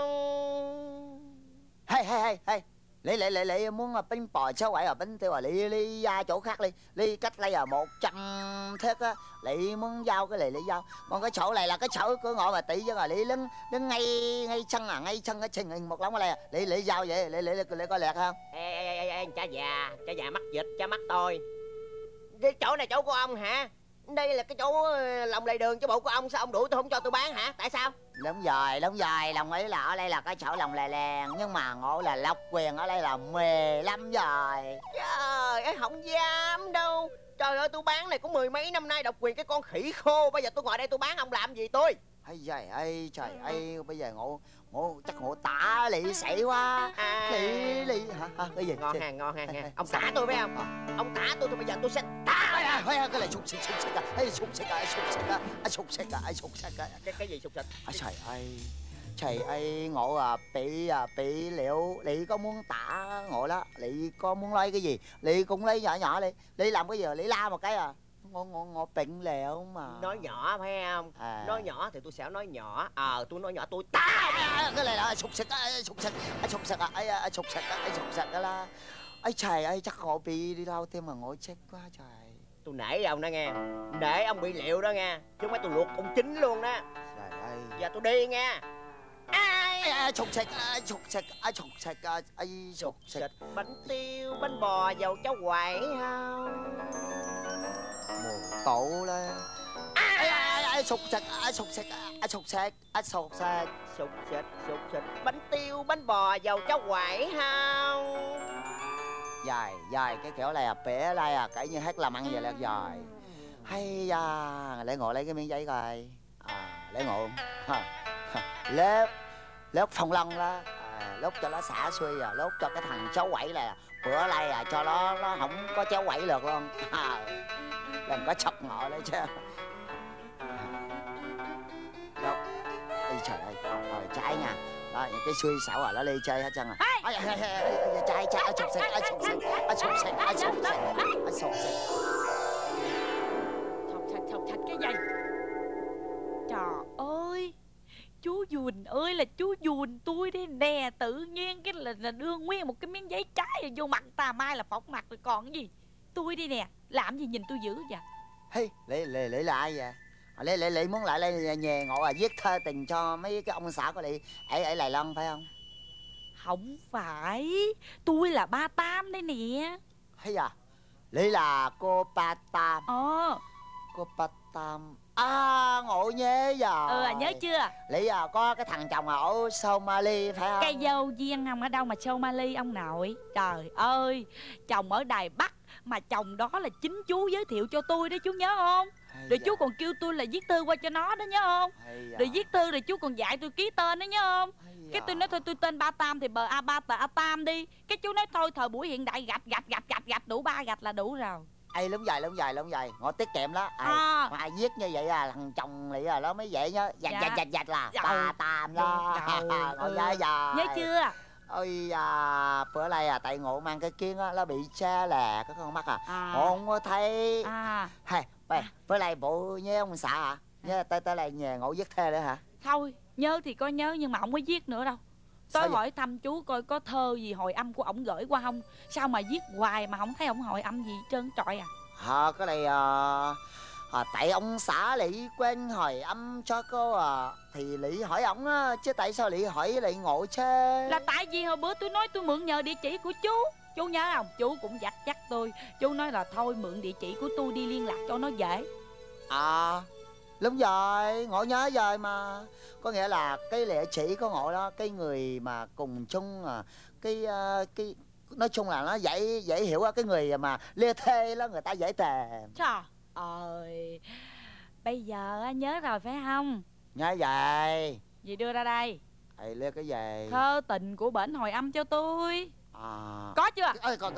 Speaker 3: Hay Lý muốn bánh bò sao vậy bánh tiêu Lý ra chỗ khác Lý cách đây 100 thước á, Lý muốn giao cái Lý giao. Còn cái chỗ này là cái chỗ cửa ngõ mà tỷ chứ là Lý đứng ngay chân cái trình hình một lóng ở đây Lý giao vậy Lý có lẹt không?
Speaker 7: Ê cha già mắc dịch cha mắc tôi. Cái chỗ này chỗ của ông hả? Đây là cái chỗ lòng lề đường chứ bộ của ông, sao ông đuổi tôi không cho tôi bán hả? Tại sao?
Speaker 3: Đúng rồi, đồng ý là ở đây là cái chỗ lòng lề làng, nhưng mà ngộ là Lộc Quyền ở đây là mề lắm rồi.
Speaker 7: Trời ơi, không dám đâu. Trời ơi, tôi bán này cũng 10 mấy năm nay, độc quyền cái con khỉ khô. Bây giờ tôi ngồi đây tôi bán, ông làm gì tôi?
Speaker 3: Ây giời ơi, trời ơi, bây giờ ngộ chắc ngộ tả Lị xị quá. Lị hả? Cái gì?
Speaker 7: Ngon hàng. Ông tả tôi phải không? Ông tả tôi thì bây giờ tôi sẽ tả.
Speaker 3: Cái này sụp xịt à. Sụp xịt à.
Speaker 7: Cái gì sụp xịt?
Speaker 3: Trời ơi, ngộ bị liệu Lị có muốn tả ngộ đó, Lị có muốn lấy cái gì? Lị cũng lấy nhỏ Lị làm cái gì? Lị la một cái à. Ngộ bệnh lẹo mà.
Speaker 7: Nói nhỏ phải không? Nói nhỏ thì tôi sẽ nói nhỏ. Tôi nói nhỏ tôi
Speaker 3: tả. Cái này là sụp xịt là. Ây trời ơi, chắc ngộ bị đi đâu thêm mà ngộ chết quá trời.
Speaker 7: Tôi nể ông đó nghe. Để ông bị liệu đó nghe. Chứ mấy tôi luộc ông chính luôn đó.
Speaker 3: Trời ơi.
Speaker 7: Giờ tôi đi nha.
Speaker 3: ai sụt sịt, ai sụt sịt, ai sụt sịt, ai sụt sịt.
Speaker 7: Bánh tiêu, bánh bò, dầu cháo quậy không?
Speaker 3: Mồ tổ lên. Ai sụt sịt, ai sụt sịt, ai sụt sịt, ai sụt sịt.
Speaker 7: Sụt sịt, sụt sịt. Bánh tiêu, bánh bò, dầu cháo quậy không?
Speaker 3: Dài, dài cái kiểu này bể đây kể như hát làm ăn vậy là dài. Hay da, Lễ Ngộ lấy cái miếng giấy coi. Lễ Ngộ lớp phong lân đó, lúc cho nó xả xuôi lúc cho cái thằng cháu quẩy này bữa nay cho nó không có cháu quẩy được luôn. Đừng có chọc ngọ đấy chứ. Đâu ây trời ơi, rồi trái nha đó, những cái xuôi xảo nó đi chơi hết trơn rồi. Trái sụt sịt, sụt sịt, sụt sịt, sụt sịt, sụt sịt.
Speaker 5: Thọc thạch cái gì? Trời ơi, chú Dùn ơi là chú Dùn tôi đây nè. Tự nhiên cái là đưa nguyên một cái miếng giấy trái vô mặt ta, mai là phỏng mặt rồi còn cái gì. Tôi đi nè, làm gì nhìn tôi dữ vậy?
Speaker 3: Hey, Lệ là ai vậy? Lệ muốn lại đây nhè Ngộ viết thơ tình cho mấy cái ông xã của Lệ ở Đài Loan phải không?
Speaker 5: Không phải, tôi là Ba Tam đây nè.
Speaker 3: Hay Lệ là cô Ba Tam. Cô Ba Tam. Ngộ nhớ giờ.
Speaker 5: Nhớ chưa?
Speaker 3: Lệ có cái thằng chồng ở Somali phải không?
Speaker 5: Cây dâu viên ông ở đâu mà Somali ông nội? Trời ơi, chồng ở Đài Bắc, mà chồng đó là chính chú giới thiệu cho tôi đó, chú nhớ không? Rồi chú còn kêu tôi là viết thư qua cho nó đó, nhớ không? Rồi viết thư rồi chú còn dạy tôi ký tên đó, nhớ không? Cái tôi nói thôi tôi tên Ba Tam thì bờ Ba tờ Tam đi. Cái chú nói thôi thời buổi hiện đại gạch đủ 3 gạch là đủ rồi.
Speaker 3: Lúng dài Ngộ tiết kiệm đó. Mà viết như vậy thằng chồng Lệ nó mới dễ nhớ. Dạch là Ba Tam đó. Ngộ nhớ giờ.
Speaker 5: Nhớ chưa?
Speaker 3: Ôi bữa nay tại Ngộ mang cái kiến nó bị xa lè cái con mắt Ngộ không có thấy. Bữa nay bộ nhớ ông xã nhớ tới lại nhờ Ngộ viết thơ nữa hả?
Speaker 5: Thôi nhớ thì có nhớ nhưng mà không có viết nữa đâu. Tôi hỏi thăm chú coi có thơ gì hồi âm của ổng gửi qua không. Sao mà viết hoài mà không thấy ổng hồi âm gì trơn trọi
Speaker 3: cái này tại ông xã Lệ quên hồi âm cho cô thì Lệ hỏi ổng á, chứ tại sao Lệ hỏi Lệ Ngộ chứ?
Speaker 5: Là tại vì hồi bữa tôi nói tôi mượn nhờ địa chỉ của chú. Chú nhớ không? Chú cũng dắt chắc tôi. Chú nói là thôi mượn địa chỉ của tôi đi liên lạc cho nó dễ.
Speaker 3: Đúng rồi, Ngộ nhớ rồi mà. Có nghĩa là cái địa chỉ của Ngộ đó, cái người mà cùng chung cái nói chung là nó dễ hiểu cái người mà lê thê đó người ta dễ tìm.
Speaker 5: Trời ơi, bây giờ nhớ rồi phải không?
Speaker 3: Nhớ vậy.
Speaker 5: Gì đưa ra đây?
Speaker 3: Lê cái gì?
Speaker 5: Thơ tình của bển hồi âm cho tôi. Có chưa?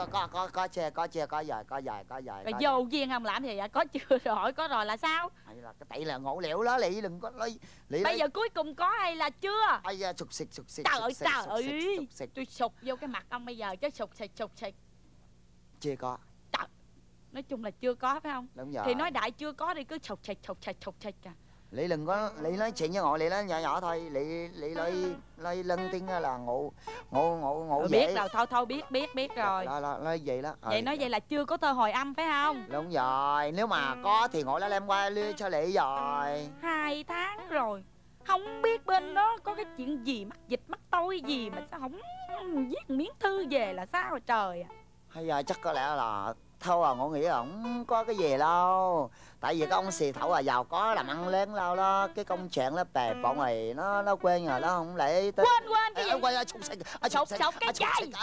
Speaker 3: Có rồi.
Speaker 5: Rồi vô duyên không làm gì vậy? Có chưa rồi? Hỏi có rồi là sao?
Speaker 3: Là cái tỷ là ngộ liệu đó, Lệ đừng có lấy.
Speaker 5: Bây giờ cuối cùng có hay là chưa?
Speaker 3: Sụt xịt.
Speaker 5: Trời ơi, tôi sụt vô cái mặt ông bây giờ chứ sụt xịt.
Speaker 3: Chưa có.
Speaker 5: Trời, nói chung là chưa có phải không?
Speaker 3: Đúng rồi.
Speaker 5: Thì nói đại chưa có thì cứ sụt xịt.
Speaker 3: Lệ đừng có nói chuyện với Ngộ, Lệ nói nhỏ thôi. Lệ nói lân tiếng là Ngộ
Speaker 5: biết rồi, thôi biết rồi.
Speaker 3: Nói vậy đó.
Speaker 5: Vậy nói vậy là chưa có thơ hồi âm phải không?
Speaker 3: Đúng rồi, nếu mà có thì Ngộ đã đem qua đưa cho Lệ rồi.
Speaker 5: 2 tháng rồi, không biết bên đó có cái chuyện gì mắc dịch mắc tôi gì mà sao không viết miếng thư về là sao trời.
Speaker 3: Hay giờ chắc có lẽ là thôi Ngộ nghĩ là không có cái gì đâu. Tại vì cái ông xì thẩu giàu có làm ăn lớn lâu đó. Cái công chuyện nó bè bọn mày nó quên rồi đó không lẽ tới.
Speaker 5: Quên cái gì? Sụt cái chai.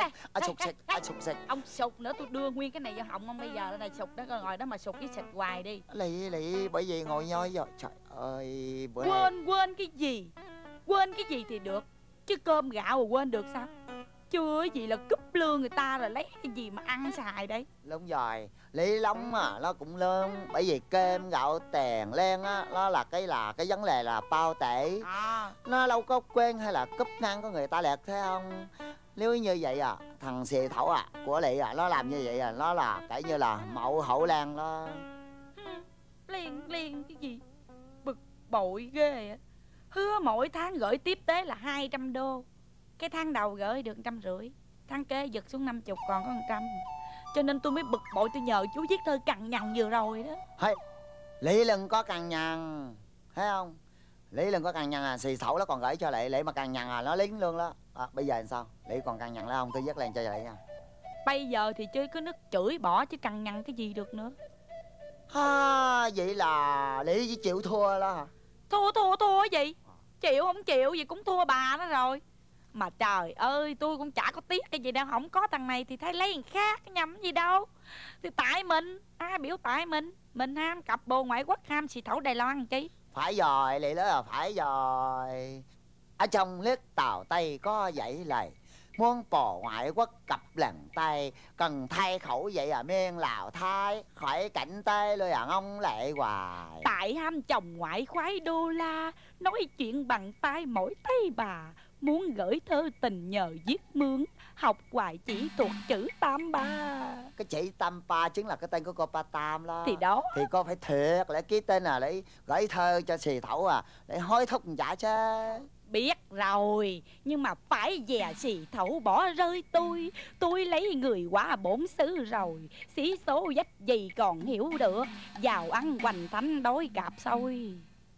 Speaker 3: Sụt xịt.
Speaker 5: Ông sụt nữa tôi đưa nguyên cái này vô họng ông bây giờ này sụt đó ngồi đó mà sụt cái xịt hoài đi.
Speaker 3: Lị bởi vì ngồi nhoi rồi. Trời ơi bữa
Speaker 5: quên cái gì? Quên cái gì thì được. Chứ cơm gạo mà quên được sao? Chưa gì là cúp lương người ta rồi lấy cái gì mà ăn xài đây.
Speaker 3: Đúng rồi, lý lắm mà nó cũng lớn. Bởi vì cơm gạo tiền lên á, nó là cái vấn đề là bao tệ. Nó đâu có quên hay là cúp ngang của người ta liệt thế không? Nếu như vậy thằng xì thẩu của Lị nó làm như vậy nó là kể như là mậu hậu lan đó.
Speaker 5: Liền cái gì? Bực bội ghê. Hứa mỗi tháng gửi tiếp tế là 200 đô. Cái tháng đầu gửi được 150, tháng kế giật xuống 50 còn có 100. Cho nên tôi mới bực bội tôi nhờ chú viết thơ cằn nhằn vừa rồi đó.
Speaker 3: Lị đừng có cằn nhằn, thấy không? Lý đừng có cằn nhằn à, xì thẩu nó còn gửi cho Lệ mà cằn nhằn à nó liếng luôn đó. Bây giờ làm sao? Lý còn cằn nhằn nữa không? Tôi dắt lên cho Lệ nha.
Speaker 8: Bây giờ thì chơi cứ nước chửi bỏ chứ cằn nhằn cái gì được nữa.
Speaker 3: Vậy là Lý chỉ chịu thua đó hả?
Speaker 8: Thua gì? Chịu không chịu gì cũng thua bà đó rồi. Mà trời ơi, tôi cũng chả có tiếc cái gì đâu. Không có thằng này thì thấy lấy thằng khác, nhầm gì đâu. Thì tại mình, ai biểu tại mình ham cặp bồ ngoại quốc, ham xì thẩu Đài Loan chi.
Speaker 3: Phải rồi, Lệ nói là phải rồi. Ở trong nước Tàu Tây có dạy lời: muốn bồ ngoại quốc cặp lần tay, cần thay khẩu vậy à miên Lào Thái, khỏi cảnh tê lôi ông Lệ hoài.
Speaker 8: Tại ham chồng ngoại khoái đô la, nói chuyện bằng tay mỗi tay bà. Muốn gửi thơ tình nhờ viết mướn, học hoài chỉ thuộc chữ tam ba.
Speaker 3: Cái chị Tam Pa chính là cái tên của cô Pa Tam đó.
Speaker 8: Thì đó.
Speaker 3: Thì cô phải thiệt để ký tên là để gửi thơ cho xì thẩu à, để hối thúc trả chứ.
Speaker 8: Biết rồi, nhưng mà phải dè xì thẩu bỏ rơi tôi. Tôi lấy người quá bổn xứ rồi, xí số dách gì còn hiểu được. Giàu ăn hoành thánh đối cạp xôi.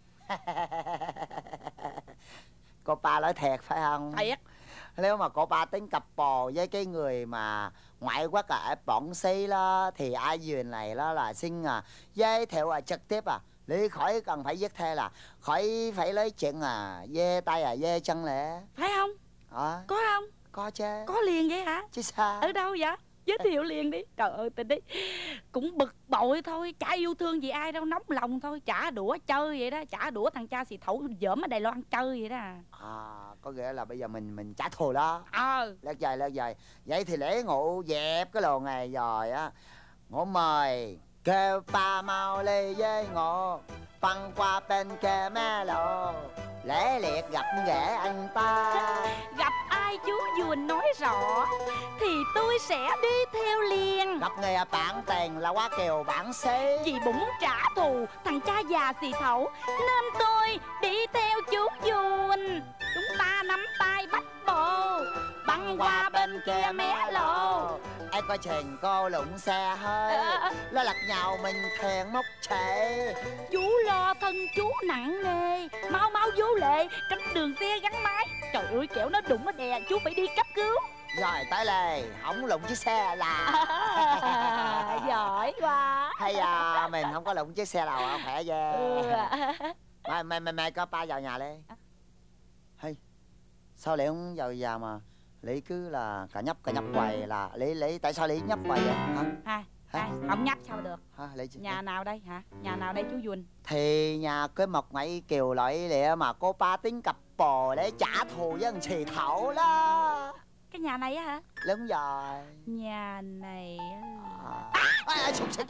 Speaker 3: Cô Pa nói thiệt phải không?
Speaker 8: Thiệt.
Speaker 3: Nếu mà cô Pa tính cặp bồ với cái người mà ngoại quốc ở bọn xí đó, thì ai duyên này đó là xin giới thiệu trực tiếp Lý khỏi cần phải viết thề, là khỏi phải lấy chuyện dê tay dê chân lẽ.
Speaker 8: Phải không? Có không?
Speaker 3: Có chứ.
Speaker 8: Có liền vậy hả?
Speaker 3: Chứ sao?
Speaker 8: Ở đâu vậy? Giới thiệu liền đi. Trời ơi tình đi. Cũng bực bội thôi, chả yêu thương gì ai đâu, nóng lòng thôi. Chả đũa chơi vậy đó, chả đũa thằng cha xì thẩu dởm ở Đài Loan chơi vậy đó.
Speaker 3: Có nghĩa là bây giờ mình trả thù đó. Lát dài. Vậy thì lễ ngộ dẹp cái lồ này rồi á. Ngộ mời kêu Pa mau ly với Ngộ, băng qua bên kia mé lộ, lễ liệt gặp ghẻ anh ta.
Speaker 8: Gặp ai chú Dùn nói rõ, thì tôi sẽ đi theo liền.
Speaker 3: Gặp người bạn tiền là Quá Kiều bản xí.
Speaker 8: Vì bụng trả thù thằng cha già xì thẩu, nên tôi đi theo chú Dùn. Chúng ta nắm tay bắt bồ, băng qua bên kia mé lộ.
Speaker 3: Em coi chừng cô lụng xe hơi, lo lật nhào mình thèn mốc chạy.
Speaker 8: Chú lo thân chú nặng nề, mau vô lệ, tránh đường xe gắn máy. Trời ơi kẻo nó đụng nó đè, chú phải đi cấp cứu.
Speaker 3: Rồi tới lề, không lụng chiếc xe là
Speaker 8: giỏi quá.
Speaker 3: hay mình không có lụng chiếc xe nào khỏe ghê. Mày có Pa vào nhà đi. Hay sao lại không vào nhà mà Lý cứ là cả nhấp hoài, là Lý tại sao Lý nhấp hoài vậy hả?
Speaker 8: Không nhấp sao được.
Speaker 3: Lý
Speaker 8: nhà nào đây hả? Nhà nào đây chú Dùn?
Speaker 3: Thì nhà cái Mộc Ngoại Kiều loại lịa mà cô Pa tính cặp bồ để trả thù với thằng xì thẩu đó.
Speaker 8: Cái nhà này á hả?
Speaker 3: Đúng rồi.
Speaker 8: Nhà này
Speaker 3: Sụt xịt.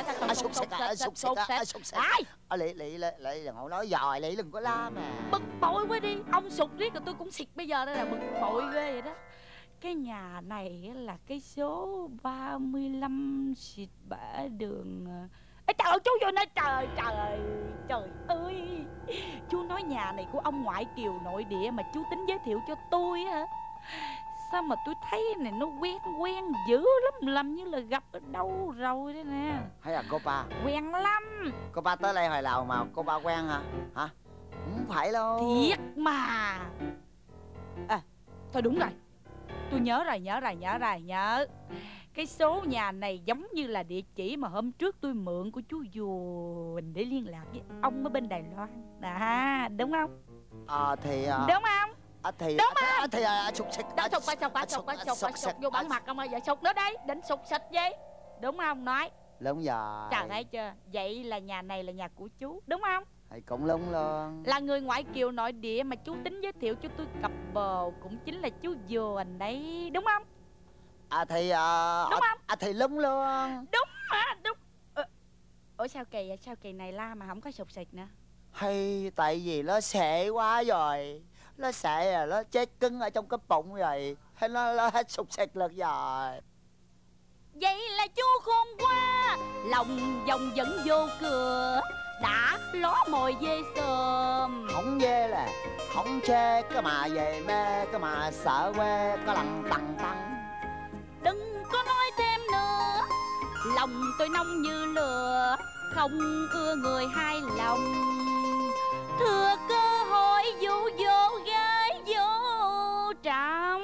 Speaker 3: Lý đừng có nói dòi, Lý đừng có la mà.
Speaker 8: Bực bội quá đi. Ông sụt riết rồi tôi cũng xịt bây giờ. Đây là bực bội ghê vậy đó. Cái nhà này là cái số 35 xịt bả đường. Trời ơi chú vô nói trời ơi. Chú nói nhà này của ông ngoại Kiều nội địa mà chú tính giới thiệu cho tôi hả? Sao mà tôi thấy này nó quen dữ lắm, làm như là gặp ở đâu rồi đấy nè.
Speaker 3: Hay là cô Pa?
Speaker 8: Quen lắm.
Speaker 3: Cô Pa tới đây hồi nào mà cô Pa quen hả? Không phải đâu.
Speaker 8: Thiệt mà. Thôi đúng rồi, tôi nhớ rồi. Cái số nhà này giống như là địa chỉ mà hôm trước tôi mượn của chú Dùn để liên lạc với ông ở bên Đài Loan. Đúng không?
Speaker 3: Thì
Speaker 8: đúng không? Đúng không?
Speaker 3: Thì sụt xịt.
Speaker 8: Sụt vô bản mặt ông ơi. Vậy sụt nữa đây, định sụt xịt gì? Đúng không? Nói.
Speaker 3: Đúng rồi.
Speaker 8: Trời thấy chưa? Vậy là nhà này là nhà của chú, đúng không?
Speaker 3: Thì cũng đúng luôn.
Speaker 8: Là người ngoại kiều nội địa mà chú tính giới thiệu cho tôi cặp bồ cũng chính là chú Dùn đấy, đúng không?
Speaker 3: Thì
Speaker 8: đúng không?
Speaker 3: thì đúng luôn.
Speaker 8: Đúng mà, đúng. Ủa sao kỳ này la mà không có sụt xịt nữa?
Speaker 3: Hay tại vì nó sệ quá rồi. Nó sệ rồi, nó chết cứng ở trong cái bụng rồi. Hay nó hết sụt xịt lực rồi.
Speaker 8: Vậy là chú khôn quá, lòng vòng vẫn vô cửa, đã ló mồi dê sờm.
Speaker 3: Không dê là không chê, cái mà về mê, cái mà sợ quê, có lần tằng tăng.
Speaker 8: Đừng có nói thêm nữa, lòng tôi nóng như lửa, không ưa người hai lòng. Thừa cơ gái vô vô gái vô trầm.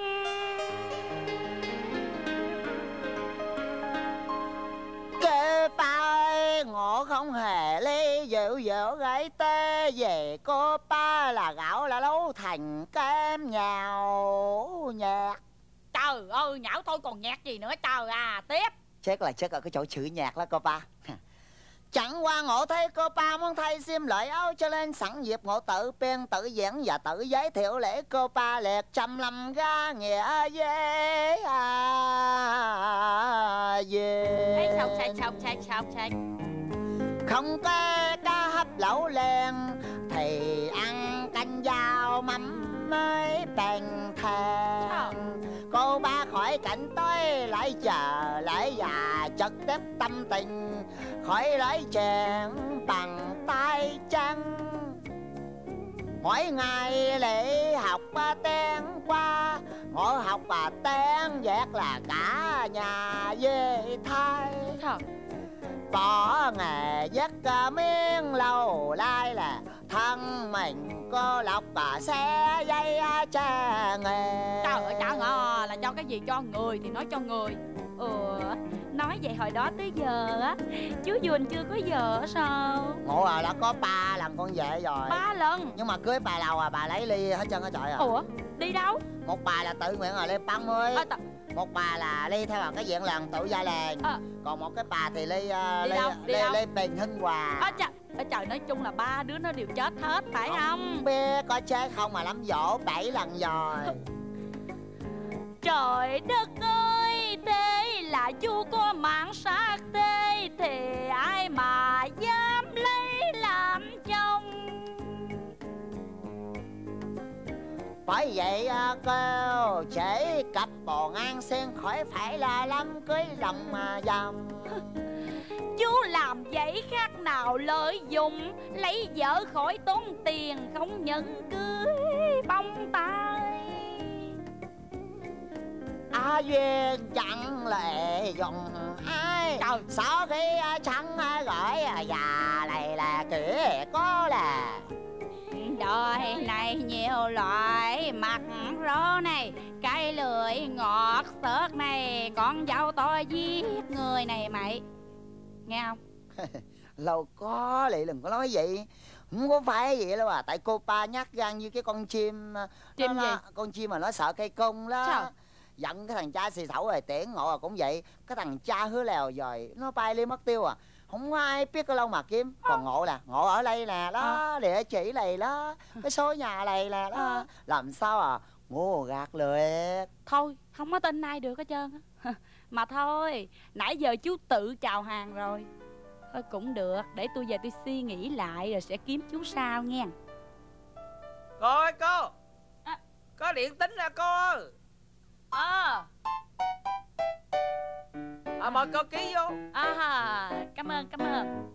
Speaker 3: Kê ba ơi, ngộ không hề ly dịu dỗ gái tê về cô ba là gạo là nấu thành kem nhào nhạt.
Speaker 8: Trời ơi, nhão tôi còn nhạc gì nữa trời à. Tiếp.
Speaker 3: Chết ở cái chỗ chữ nhạc đó cô ba. Chẳng qua ngộ thấy cô ba muốn thay xiêm lợi áo, cho nên sẵn dịp ngộ tự biên tự diễn và tự giới thiệu lễ cô ba liệt 150 ga nghĩa về về.
Speaker 8: Sao.
Speaker 3: Không có cá hấp lẩu len thì ăn canh dao mắm mới bèn thèm. Cô ba khỏi cảnh tới lại chờ lại già chật đếp tâm tình, khỏi lấy chèn bằng tay chân. Mỗi ngày lễ học ten qua, ngộ học ten vét là cả nhà về thay. Bỏ nghề vét miếng lâu lai là thân mình cô lọc xe dây cha nghề.
Speaker 8: Trời ơi trời ơi, là cho cái gì cho người thì nói cho người. Nói vậy hồi đó tới giờ á, chú Dùn chưa có vợ sao?
Speaker 3: Ngộ đã có 3 lần con về rồi.
Speaker 8: 3 lần?
Speaker 3: Nhưng mà cưới bà lầu bà lấy ly hết trơn á trời.
Speaker 8: Ủa, đi đâu?
Speaker 3: Một bà là tự nguyện ly 30. Một bà là ly theo cái diện làng tự gia làng. Còn một cái bà thì ly tiền hưng hòa.
Speaker 8: Trời, nói chung là 3 đứa nó đều chết hết phải không?
Speaker 3: Biết có chết không mà lắm dỗ 7 lần rồi.
Speaker 8: Trời đất ơi, thế là chú có mạng sát thế thì ai mà dám lấy làm chồng.
Speaker 3: Bởi vậy kêu chỉ cặp bồ ngang sen khỏi phải là lắm cưới lòng mà dầm.
Speaker 8: Chú làm vậy khác nào lợi dụng, lấy vợ khỏi tốn tiền không nhận cưới bông tay.
Speaker 3: Duyên chẳng lệ dùng ai.
Speaker 8: Trời,
Speaker 3: sau khi chẳng gọi già này là kể có là.
Speaker 8: Đời này nhiều loại mặt rô này, cái lưỡi ngọt xớt này, con dâu tôi giết người này mày. Nghe không?
Speaker 3: Lâu có lại đừng có nói vậy. Không có phải vậy đâu à. Tại cô ba nhát gan như cái con chim.
Speaker 8: Chim gì?
Speaker 3: Con chim mà nó sợ cây cung đó.
Speaker 8: Sao?
Speaker 3: Giận cái thằng cha xì xẩu rồi tiễn ngộ cũng vậy. Cái thằng cha hứa lèo rồi nó bay đi mất tiêu à. Không có ai biết cái lâu mà kiếm. Còn ngộ là ngộ ở đây nè đó. Địa chỉ này đó. Cái số nhà này nè đó. Làm sao à ngộ gạt lượt.
Speaker 8: Thôi không có tin ai được hết trơn á. Mà thôi, nãy giờ chú tự chào hàng rồi. Thôi cũng được, để tôi về tôi suy nghĩ lại rồi sẽ kiếm chú sau nghe.
Speaker 9: Cô ơi cô, có điện tính ra cô. Mời cô ký vô.
Speaker 8: Cảm ơn.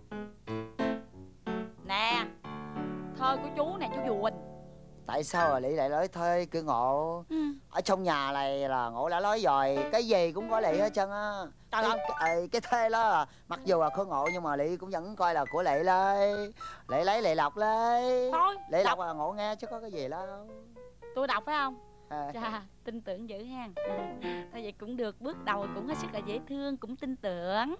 Speaker 8: Nè, thơ của chú nè chú Dùn.
Speaker 3: Tại sao mà Lý lại nói thuê cửa Ngộ? Ở trong nhà này là Ngộ đã nói rồi, cái gì cũng có Lý hết trơn á. Cái thuê đó mặc dù là có Ngộ nhưng mà Lý cũng vẫn coi là của Lý lấy. Lý lấy Lý lọc lấy.
Speaker 8: Thôi
Speaker 3: Lý lọc là Ngộ nghe chứ có cái gì đâu.
Speaker 8: Tôi đọc phải không? Chà, tin tưởng dữ ha. Thôi vậy cũng được, bước đầu cũng hết sức là dễ thương, cũng tin tưởng.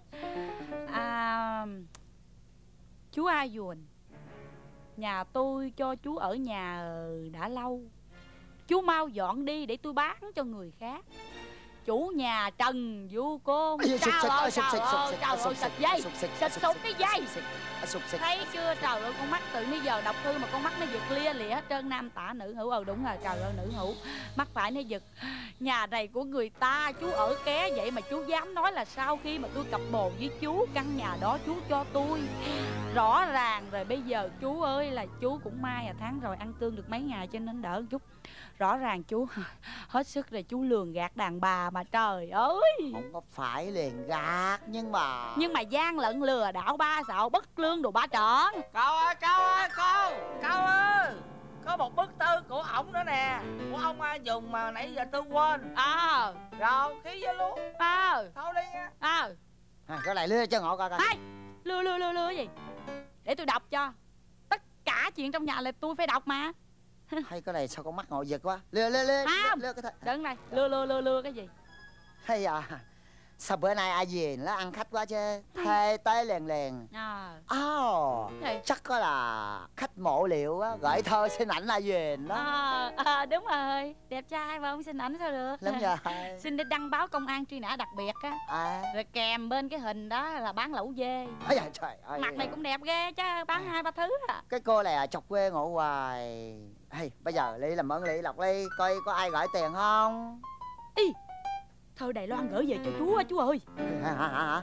Speaker 8: Chú A Dùn, nhà tôi cho chú ở nhà đã lâu. Chú mau dọn đi để tôi bán cho người khác. Chủ nhà Trần Du Côn. Trời ơi, xịt dây, xịt sụt cái dây. Thấy chưa, trời ơi, con mắt từ nãy giờ đọc thư mà con mắt nó giật lia lịa hết trơn, nam tả nữ hữu. Đúng rồi, trời ơi, nữ hữu. Mắt phải nó giật. Nhà này của người ta, chú ở ké vậy mà chú dám nói là sau khi mà tôi cặp bồ với chú, căn nhà đó chú cho tôi. Rõ ràng rồi, bây giờ chú ơi là chú cũng may tháng rồi ăn cơm được mấy ngày cho nên đỡ chút. Rõ ràng chú hết sức rồi, chú lường gạt đàn bà mà trời ơi.
Speaker 3: Không có phải liền gạt nhưng mà
Speaker 8: gian lận lừa đảo ba xạo bất lương đồ ba trọn.
Speaker 9: Cô ơi cô ơi, có một bức thư của ổng nữa nè, của ông A Dùn mà nãy giờ tôi quên. Rồi ký vô luôn. Thôi đi nha.
Speaker 3: cái này lưa cho Ngộ coi coi.
Speaker 8: Lưa gì? Để tôi đọc cho. Tất cả chuyện trong nhà là tôi phải đọc mà.
Speaker 3: Hay cái này sao con mắt ngồi giật quá. Lưa cái thằng.
Speaker 8: Đứng này, lưa cái gì?
Speaker 3: Hay à, sao bữa nay ai về nó ăn khách quá chứ. Thê tới liền. Chắc có là khách mộ liệu á, gửi thơ xin ảnh ai về đó.
Speaker 8: Đúng rồi, đẹp trai mà không xin ảnh sao được.
Speaker 3: Đúng rồi.
Speaker 8: Xin đi đăng báo công an truy nã đặc biệt á. Rồi kèm bên cái hình đó là bán lẩu dê.
Speaker 3: Trời ơi,
Speaker 8: mặt này cũng đẹp ghê chứ, bán 2-3 thứ à.
Speaker 3: Cái cô này à, chọc quê ngộ hoài. Hey, bây giờ Ly làm ơn Ly lọc Ly coi có ai gửi tiền không.
Speaker 8: Thơ Đài Loan gửi về cho chú á chú ơi.
Speaker 3: Hả?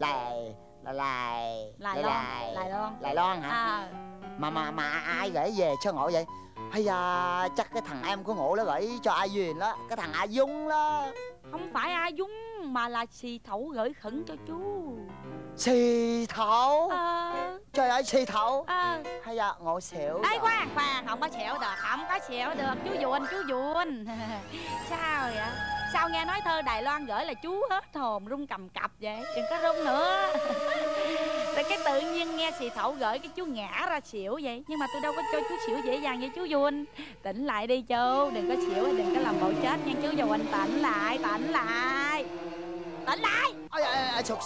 Speaker 3: Đài Loan hả? Mà ai gửi về cho Ngộ vậy? Hay da, chắc cái thằng em của Ngộ nó gửi cho ai Duyên đó. Cái thằng A Dung đó.
Speaker 8: Không phải A Dung mà là Xì Thẩu gửi khẩn cho chú.
Speaker 3: Xì Thẩu? Trời ơi, Xì Thẩu. Hay da, Ngộ xỉu.
Speaker 8: Ê khoan, không có xỉu được, không có xỉu được. Chú Dùn Sao vậy? Sao nghe nói thơ Đài Loan gửi là chú hết hồn rung cầm cập vậy? Đừng có rung nữa. Rồi cái tự nhiên nghe Xì Thẩu gửi cái chú ngã ra xỉu vậy. Nhưng mà tôi đâu có cho chú xỉu dễ dàng vậy chú Dùn. Tỉnh lại đi chú, đừng có xỉu, đừng có làm bộ chết nha chú Dùn. Tỉnh lại.
Speaker 3: Sụt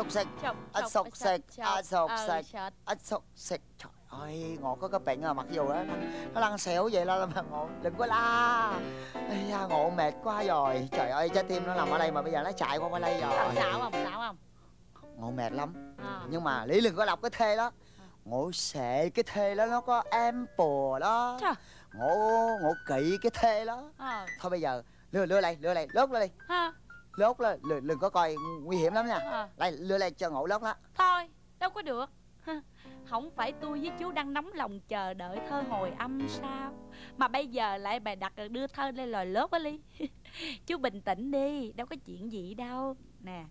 Speaker 3: xịt. Trời ơi, Ngộ có cái bệnh à, mặc dù đó nó lăn xẻo vậy là Ngộ đừng có la. Ngộ mệt quá rồi. Trời ơi, trái tim nó nằm ở đây mà bây giờ nó chạy qua bên đây rồi.
Speaker 8: Sao không?
Speaker 3: Ngộ mệt lắm. Nhưng mà Lý đừng có đọc cái thê đó. Ngộ sợ cái thê đó nó có em pùa đó. Ngộ kỵ cái thê đó. Thôi bây giờ lưa lại lốt lên đi. Lốt lên, đừng có coi nguy hiểm lắm nha. Đây, lưa lên cho Ngộ lốt đó.
Speaker 8: Thôi, đâu có được. Không phải tôi với chú đang nóng lòng chờ đợi thơ hồi âm sao? Mà bây giờ lại bày đặt đưa thơ lên lòi lốt á Ly. Chú bình tĩnh đi, đâu có chuyện gì đâu. Nè.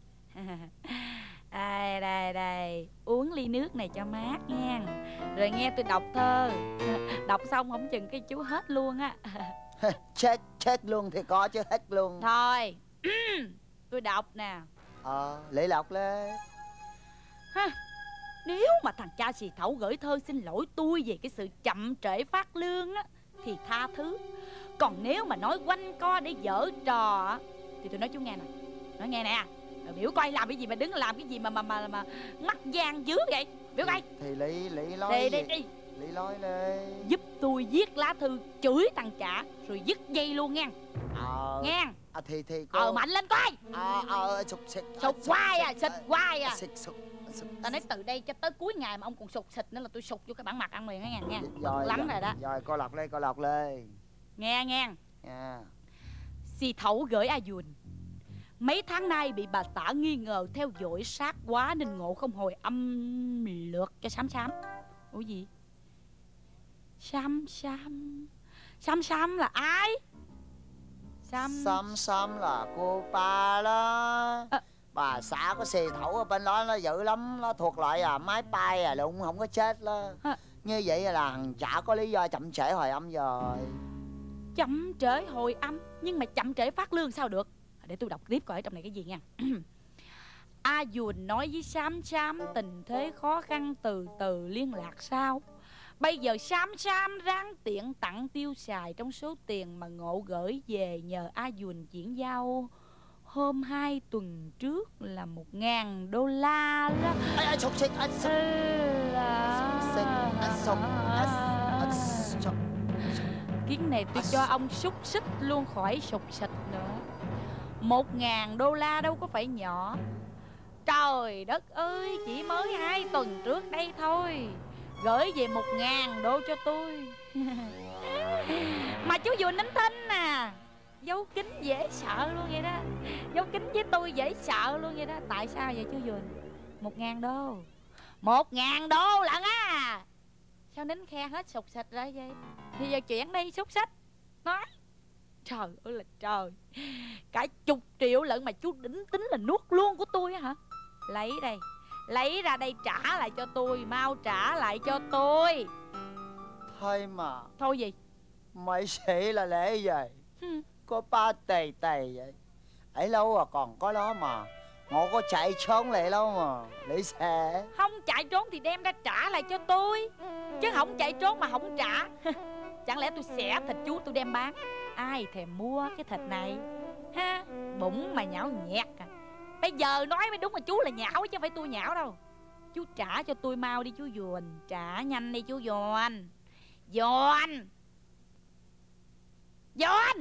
Speaker 8: Đây, uống ly nước này cho mát nha. Rồi nghe tôi đọc thơ. Đọc xong không chừng cái chú hết luôn á.
Speaker 3: Chết luôn thì có chứ hết luôn.
Speaker 8: Thôi. Tôi đọc nè.
Speaker 3: Lễ lọc lên.
Speaker 8: Nếu mà thằng cha Xì Thẩu gửi thơ xin lỗi tôi về cái sự chậm trễ phát lương á thì tha thứ. Còn nếu mà nói quanh co để giở trò á thì tôi nói chú nghe nè. Nói nghe nè. Rồi biểu coi làm cái gì mà đứng làm cái gì mà mắt gian dướng vậy. Biểu coi.
Speaker 3: Thì Lý nói
Speaker 8: đi.
Speaker 3: Lý nói đi.
Speaker 8: Giúp tôi viết lá thư chửi thằng chả rồi dứt dây luôn nha. Nghe.
Speaker 3: Thì cô...
Speaker 8: mạnh lên coi. Sụt hoài à. Tao nói từ đây cho tới cuối ngày mà ông còn sụt xịt nữa là tôi sụt vô cái bản mặt ăn liền á nha. Lắm rồi đó.
Speaker 3: Rồi coi lọc lên.
Speaker 8: Nghe. Xì Thẩu gửi A Dùn. Mấy tháng nay bị bà xã nghi ngờ theo dõi sát quá nên Ngộ không hồi âm lượt cho Xám. Ủa gì? Xám là ai?
Speaker 3: Xám là cô ba đó. Bà xã có Xì Thẩu ở bên đó nó dữ lắm. Nó thuộc loại máy bay lụng không có chết đó. Như vậy là thằng chả có lý do chậm trễ hồi âm rồi.
Speaker 8: Chậm trễ hồi âm? Nhưng mà chậm trễ phát lương sao được? Để tôi đọc tiếp coi ở trong này cái gì nha. A Dùn nói với Xám tình thế khó khăn từ từ liên lạc sau. Bây giờ Xám ráng tiện tặng tiêu xài trong số tiền mà Ngộ gửi về nhờ A Dùn chuyển giao hôm 2 tuần trước là $1.000 đó. Kiến này tôi cho ông xúc xích luôn khỏi sụt xịt nữa. $1.000 đâu có phải nhỏ. Trời đất ơi, chỉ mới 2 tuần trước đây thôi gửi về $1.000 cho tôi. Mà chú Dùn nín thinh nè. Giấu kín dễ sợ luôn vậy đó. Giấu kín với tôi dễ sợ luôn vậy đó. Tại sao vậy chú Dùn? $1.000. $1.000 lận á. Sao nín khe hết sụt xịt ra vậy? Thì giờ chuyển đi xúc xích. Nói. Trời ơi là trời. Cả chục triệu lận mà chú đỉnh tính là nuốt luôn của tôi hả? Lấy đây. Lấy ra đây trả lại cho tôi. Mau trả lại cho tôi.
Speaker 3: Thôi mà.
Speaker 8: Thôi gì?
Speaker 3: Mày sĩ là lễ vậy. Có ba tầy vậy. Ấy lâu à còn có đó mà. Ngộ có chạy trốn lại đâu mà. Lấy xe.
Speaker 8: Không chạy trốn thì đem ra trả lại cho tôi. Chứ không chạy trốn mà không trả. Chẳng lẽ tôi xẻ thịt chú tôi đem bán? Ai thèm mua cái thịt này ha? Bụng mà nhão nhẹt à. Bây giờ nói mới đúng, mà chú là nhão chứ không phải tôi nhão đâu. Chú trả cho tôi mau đi chú Duồn. Trả nhanh đi chú Duồn. Duồn. Duồn.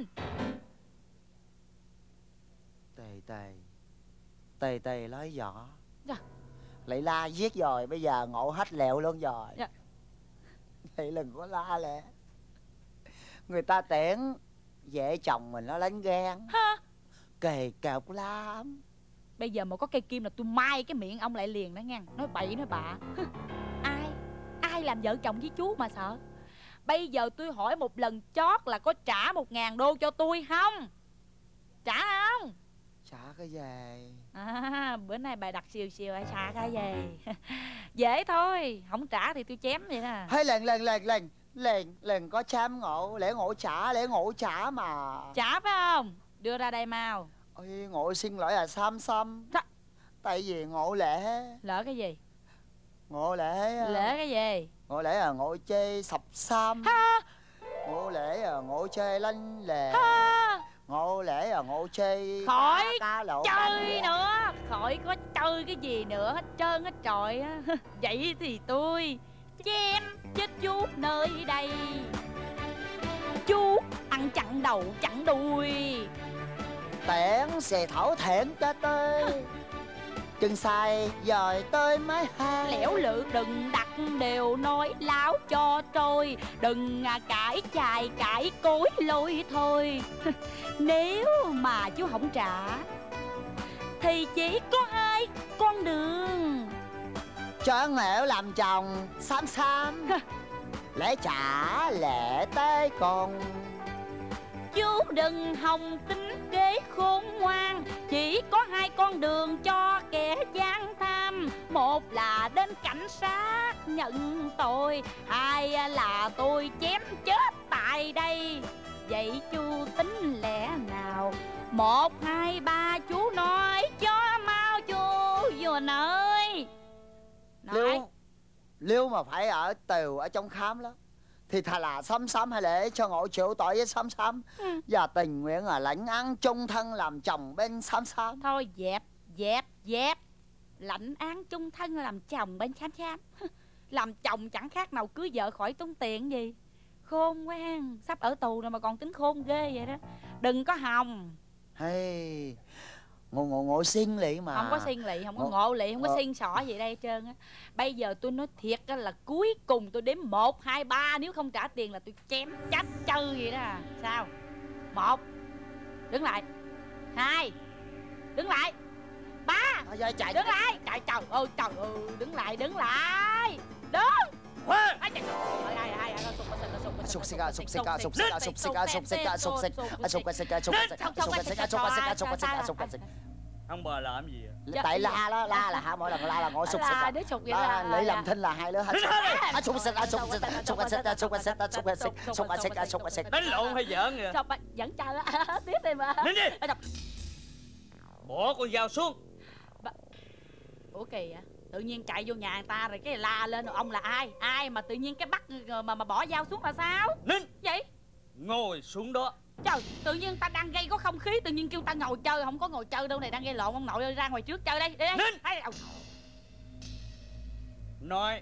Speaker 3: Tề nói võ.
Speaker 8: Dạ.
Speaker 3: Lại la giết rồi, bây giờ ngộ hết lẹo luôn rồi.
Speaker 8: Dạ.
Speaker 3: Thì đừng có la lẹ. Người ta tiễn vợ chồng mình nó đánh ghen
Speaker 8: ha.
Speaker 3: Kề cợp lắm.
Speaker 8: Bây giờ mà có cây kim là tôi mai cái miệng ông lại liền đó nghe. Nói bậy nói bạ. Ai làm vợ chồng với chú mà sợ. Bây giờ tôi hỏi một lần chót là có trả 1.000 đô cho tôi không? Trả không?
Speaker 3: Trả cái gì?
Speaker 8: Bữa nay bài đặt siêu trả cái gì? Dễ thôi. Không trả thì tôi chém vậy nè.
Speaker 3: Hay lần có chém ngộ. Lẽ ngộ trả mà.
Speaker 8: Trả phải không? Đưa ra đây mau.
Speaker 3: Ôi, ngộ xin lỗi à Sam. Tại vì ngộ lẽ.
Speaker 8: Lỡ cái gì?
Speaker 3: Ngộ lẽ.
Speaker 8: Lỡ cái gì?
Speaker 3: Ngộ lẽ là ngộ chê sập sam. Ngộ lẽ là ngộ chê lanh lẹ. Ngộ lẽ là ngộ chê
Speaker 8: khỏi
Speaker 3: cá lộ
Speaker 8: chơi nữa. Khỏi có chơi cái gì nữa hết trơn hết trọi á. Vậy thì tôi chém chết chú nơi đây. Chú ăn chặn đầu chặn đuôi.
Speaker 3: Tẻn xè thảo thẹn cho tôi. Chừng sai dời tới máy hai.
Speaker 8: Lẻo lự đừng đặt đều nói láo cho trôi. Đừng cãi chài cãi cối lôi thôi. Nếu mà chú không trả thì chỉ có 2 con đường.
Speaker 3: Cho nghèo làm chồng xám. Lẽ trả lẽ tới con.
Speaker 8: Chú đừng hòng tính kế khôn ngoan. Chỉ có 2 con đường cho kẻ gian tham. Một là đến cảnh sát nhận tội. 2 là tôi chém chết tại đây. Vậy chú tính lẽ nào? 1, 2, 3 chú nói cho mau chú Duồn ơi.
Speaker 3: Nếu mà phải ở tù ở trong khám đó thì thà là xăm hay để cho ngộ chịu tội với xăm. Và tình nguyện là lãnh án chung thân làm chồng bên xăm.
Speaker 8: Thôi dẹp. Lãnh án chung thân làm chồng bên xăm. Làm chồng chẳng khác nào cưới vợ khỏi tốn tiền gì. Khôn quá, sắp ở tù rồi mà còn tính khôn ghê vậy đó. Đừng có hòng.
Speaker 3: Hey, ngộ xin lị mà.
Speaker 8: Không có xin lị, không có ngộ lị, không có xin xỏ gì đây hết trơn á. Bây giờ tôi nói thiệt á là cuối cùng tôi đếm 1, 2, 3. Nếu không trả tiền là tôi chém chết chơi vậy đó à. Sao? 1, đứng lại. 2, đứng lại. 3,
Speaker 3: chạy.
Speaker 8: Đứng lại. Trời ơi, đứng lại. Đứng.
Speaker 10: Ông bà làm gì
Speaker 3: vậy? Tại la là mỗi lần la là ngồi sục xịt. Lễ làm thinh là 2 đứa hết. Sục xịt.
Speaker 10: Đánh lộn hay giỡn vậy?
Speaker 8: Sao vẫn chờ á. Tiếp đi mà.
Speaker 10: Nín đi. Bỏ con dao xuống.
Speaker 8: Ủa kỳ vậy? Tự nhiên chạy vô nhà người ta rồi cái la lên rồi ông là ai? Ai mà tự nhiên cái bắt mà bỏ dao xuống là sao?
Speaker 10: Nín.
Speaker 8: Vậy?
Speaker 10: Ngồi xuống đó.
Speaker 8: Trời, tự nhiên ta đang gây có không khí, tự nhiên kêu ta ngồi chơi. Không có ngồi chơi đâu này, đang gây lộn. Ông nội ơi, ra ngoài trước chơi đây. Đi đây.
Speaker 10: Nín. Nói.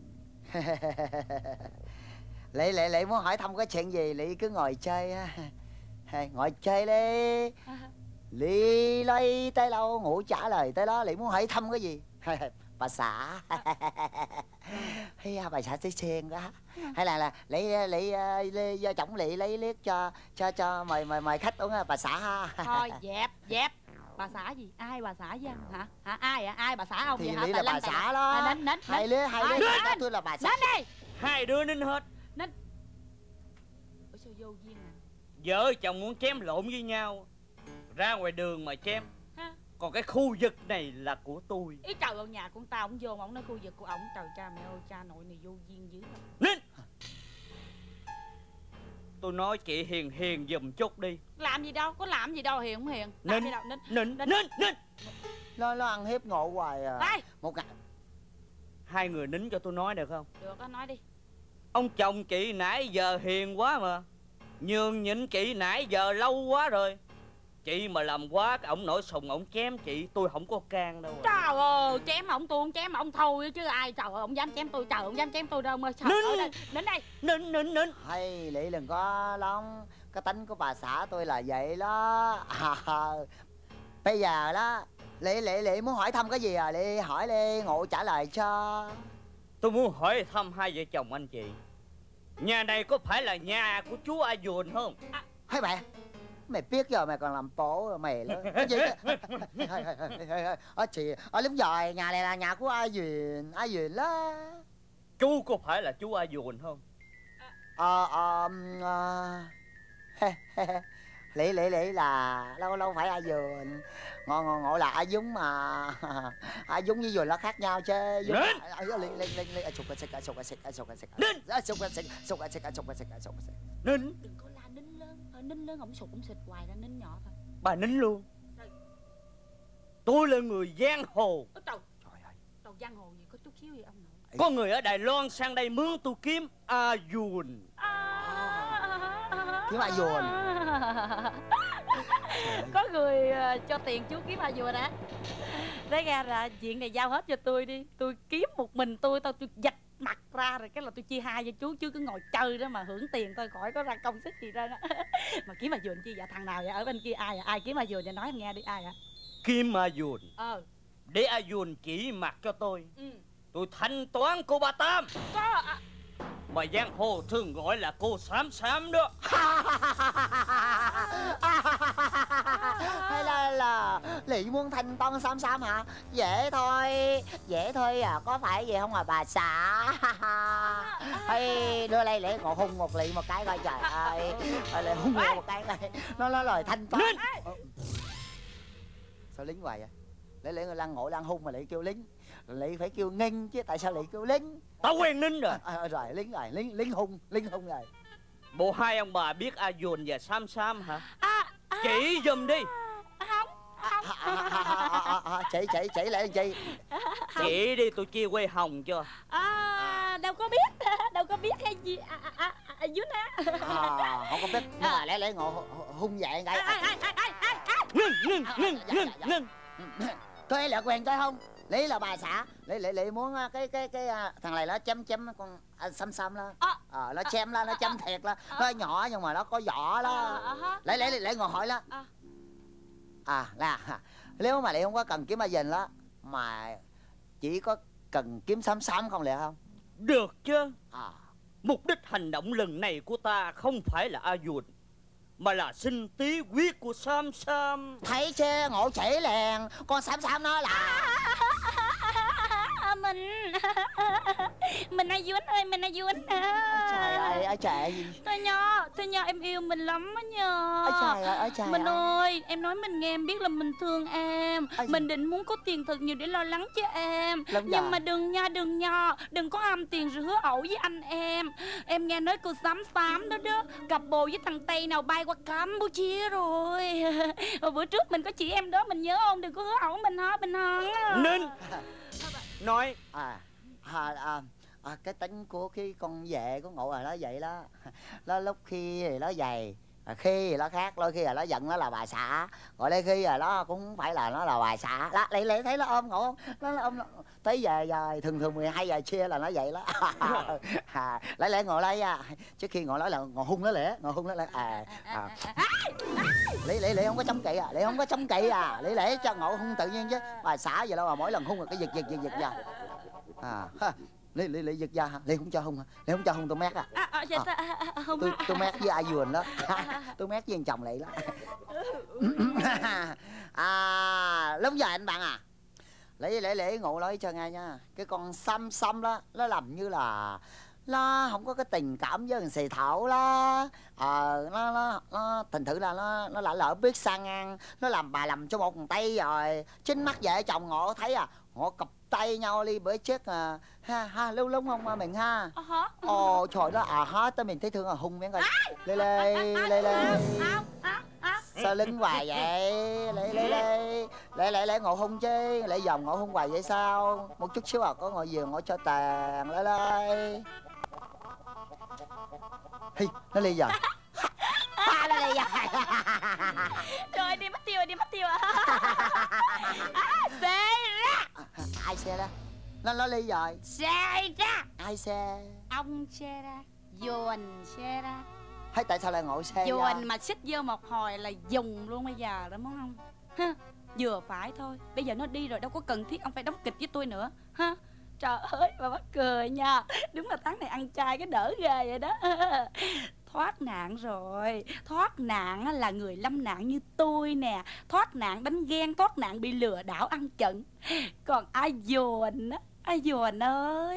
Speaker 3: Lị muốn hỏi thăm có chuyện gì Lị cứ ngồi chơi á. Ngồi chơi đi. Lị lấy tới lâu ngủ trả lời tới đó. Lị muốn hỏi thăm cái gì? Bà xã. Bà xã tới xen đó. Hay là Lị do chồng Lị lấy liếc cho mời khách uống bà xã.
Speaker 8: Thôi dẹp. Bà xã gì? Ai bà xã với ông hả? Ai bà xã ông
Speaker 3: thì
Speaker 8: vậy hả?
Speaker 3: Lị là bà xã đó. Hai đứa tôi là bà xã.
Speaker 8: Nín đi.
Speaker 10: 2 đứa nín hết.
Speaker 8: Nín. Ủa sao vô duyên à?
Speaker 10: Vợ chồng muốn chém lộn với nhau ra ngoài đường mà chém. Còn cái khu vực này là của tôi.
Speaker 8: Ý trời ơi, nhà của tao ông vô mà ông nói khu vực của ổng. Trời cha mẹ ơi, cha nội này vô duyên dữ lắm.
Speaker 10: Nín. Tôi nói chị hiền giùm chút đi.
Speaker 8: Làm gì đâu, có làm gì đâu, hiền không hiền. Làm gì đâu,
Speaker 10: nín.
Speaker 3: Nó ăn hiếp ngộ hoài à.
Speaker 8: Đây.
Speaker 3: Một ngày
Speaker 10: 2 người nín cho tôi nói được không?
Speaker 8: Được á, nói đi.
Speaker 10: Ông chồng chị nãy giờ hiền quá mà, nhường nhịn chị nãy giờ lâu quá rồi. Chị mà làm quá ổng nổi sùng ổng chém chị, tôi không có can đâu.
Speaker 8: Trời ơi, chém ổng tôi không chém ổng thôi chứ ai. Trời ơi, ổng dám chém tôi, trời ổng dám chém tôi đâu mà. Nín đây. Nín.
Speaker 3: Hay Lị đừng có lóng. Cái tính của bà xã tôi là vậy đó. Bây giờ đó Lị muốn hỏi thăm cái gì à? Lị hỏi đi, Ngộ trả lời cho.
Speaker 10: Tôi muốn hỏi thăm hai vợ chồng anh chị, nhà này có phải là nhà của chú A Dùn không?
Speaker 3: Hay mẹ, mày biết rồi mày còn làm bố rồi mày nữa. Cái gì chị đúng rồi, nhà này là nhà của A Dùn đó.
Speaker 10: Chú có phải là chú A Dùn không?
Speaker 3: Lị là lâu phải A Dùn. Ngộ là A Dúng mà. A Dúng với Dùn nó khác nhau chứ.
Speaker 10: Nín.
Speaker 8: Đừng có la nín lớn. Nín lớn ổng sụt ổng xịt hoài ra, nín nhỏ thôi.
Speaker 10: Bà nín luôn. Tôi là người giang hồ.
Speaker 8: Trời ơi, đầu giang hồ gì có chút xíu gì ông nội.
Speaker 10: Có người ở Đài Loan sang đây mướn tôi kiếm A Dùn.
Speaker 3: Kiếm A Dùn.
Speaker 8: Có người cho tiền chú kiếm A Dùn hả? Đấy ra là chuyện này giao hết cho tôi đi. Tôi kiếm một mình tôi dạch mặt ra rồi cái là tôi chia hai cho chú cứ ngồi chơi đó mà hưởng tiền thôi, khỏi có ra công sức gì ra đó. Mà kiếm A Dùn chi vậy? Thằng nào vậy? Ở bên kia ai à? Ai kiếm A Dùn vậy? Nói em nghe đi, ai hả?
Speaker 10: Kiếm A Dùn. Để A Dùn chỉ mặt cho tôi. Tôi thanh toán cô Ba Tam. Mà giang hồ thường gọi là cô Xám Xám đó.
Speaker 3: Hay là Lị muốn thanh toán Xám Xám hả? Dễ thôi à, có phải vậy không à bà xã? Hay đưa đây để Ngộ hung một Lị một cái coi, trời ơi. Lị hung một cái coi. Nó lời thanh toán. Sao lính hoài vậy? Lị lăng Ngộ đang hung mà Lị kêu lính. Lị phải kêu nghinh chứ, tại sao Lị kêu lính?
Speaker 10: Tao quen nín rồi.
Speaker 3: Rồi lính hung rồi.
Speaker 10: Bộ hai ông bà biết A Dùn và Xám Xám hả? Chỉ giùm đi.
Speaker 3: Chỉ lại chị.
Speaker 10: Chỉ đi, tôi chia quê hồng cho.
Speaker 8: Đâu có biết hay gì Dùn hả?
Speaker 3: Không có biết, nhưng mà lẽ Ngộ hung vậy cái.
Speaker 10: Ngưng.
Speaker 3: Tôi là quen cái không? Lý là bà xã. Lý muốn cái thằng này nó chém con Xăm đó. Nó chém là nó chém thiệt là nó nhỏ nhưng mà nó có vỏ đó. Lý ngồi hỏi đó. Là nếu mà Lý không có cần kiếm A Dùn đó, mà chỉ có cần kiếm Xám không lẽ không?
Speaker 10: Được chứ. Mục đích hành động lần này của ta không phải là A Dùn, mà là sinh tí huyết của Xám Xám.
Speaker 3: Thấy chưa, Ngộ chỉ liền. Con Xám nó là
Speaker 8: mình A Dùn ơi, mình A Dùn.
Speaker 3: Trời ơi, trời gì?
Speaker 8: Thôi nho em yêu mình lắm á nhờ.
Speaker 3: Trời
Speaker 8: mình ơi, em nói mình nghe em biết là mình thương em. Mình định muốn có tiền thật nhiều để lo lắng cho em. Nhưng mà đừng nha, đừng có ham tiền rồi hứa ẩu với anh em. Em nghe nói cô Xám đó cặp bồ với thằng Tây nào bay qua Campuchia rồi. Bữa trước mình có chị em đó, mình nhớ không? Đừng có hứa ẩu mình hả, Bình Hằng.
Speaker 10: Nên nói
Speaker 3: cái tính của cái con vệ của Ngộ là nó vậy đó. Nó lúc khi thì nó dày, khi thì nó khác, đôi khi là nó giận nó là bà xã, gọi đôi khi là nó cũng phải là nó là bà xã đó. Lị thấy nó ôm Ngộ không? Nó ôm tới giờ thường 12 giờ chia là nó vậy đó. Lẽ Ngộ lấy trước khi Ngộ nói là Ngộ hung nó lẽ. Lị không có chống kỵ Lị không có chống kỵ Lị để cho Ngộ hung tự nhiên chứ bà xã vậy đâu mà mỗi lần hung là cái giật ra. Lị giật ra hả? Lị không cho hung hả? Lị không cho hung tôi mét tôi mét với A Dùn đó. Tôi mét với chồng Lị đó. Lúc giờ anh bạn Lị Ngộ nói cho nghe nha. Cái con Xăm đó nó làm như là nó không có cái tình cảm với thằng Xì Thảo đó. Nó thành thử là nó lỡ biết sang ngang, nó làm bà lầm cho một thằng Tây rồi. Chính mắt vợ chồng Ngộ thấy Ngộ cặp tay nhau đi bữa trước lâu lúng không mình ha. Trời đó tới mình thấy thương hung miếng rồi. Lê sao lưng hoài vậy? Lê Ngộ hung chứ, Lê dòm Ngộ hung hoài vậy sao? Một chút xíu có ngồi giường Ngộ cho tàn. Lê
Speaker 1: Hi, nó ly rồi.
Speaker 3: Nó ly rồi.
Speaker 8: Trời, đi mất tiêu rồi, đi mất tiêu rồi. Xe ra.
Speaker 3: Ai xe ra? Nó ly rồi.
Speaker 8: Xe ra.
Speaker 3: Ai xe?
Speaker 8: Ông xe ra. Dồn xe ra.
Speaker 3: Hay tại sao lại ngồi xe ra?
Speaker 8: Dồn mà xích vô một hồi là dùng luôn bây giờ đó, muốn không? Ha, vừa phải thôi. Bây giờ nó đi rồi, đâu có cần thiết ông phải đóng kịch với tôi nữa. Ha. Trời ơi, mà mắc cười nha. Đúng là tháng này ăn chay cái đỡ ghê vậy đó. Thoát nạn rồi. Thoát nạn là người lâm nạn như tôi nè. Thoát nạn đánh ghen, thoát nạn bị lừa đảo ăn chận. Còn ai dồn á, ai dồn ơi.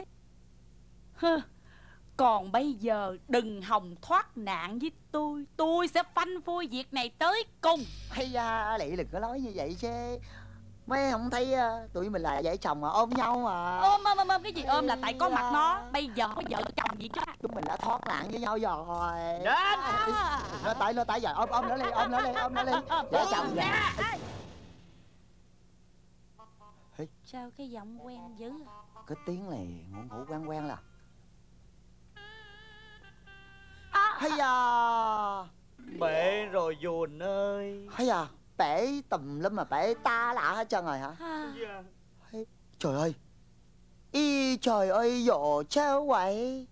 Speaker 8: Còn bây giờ đừng hòng thoát nạn với tôi sẽ phanh phui việc này tới cùng.
Speaker 3: Hay da, Lị đừng có nói như vậy chứ. Mấy không thấy tụi mình là vợ chồng mà ôm nhau mà.
Speaker 8: Ôm cái gì ôm, là tại có mặt nó. Bây giờ có vợ chồng gì chứ.
Speaker 3: Chúng mình đã thoát nạn với nhau rồi.
Speaker 7: Đến.
Speaker 3: Nó tại giờ ôm nó đi, ôm nó đi. Vợ chồng vậy.
Speaker 8: Sao cái giọng quen dữ?
Speaker 3: Cái tiếng này ngủ quen là. Hay da.
Speaker 10: Bể rồi dồn ơi.
Speaker 3: Hay da, bể tùm lum mà bể ta lạ hết trơn rồi hả? Trời ơi. Trời ơi, dò cháu quậy.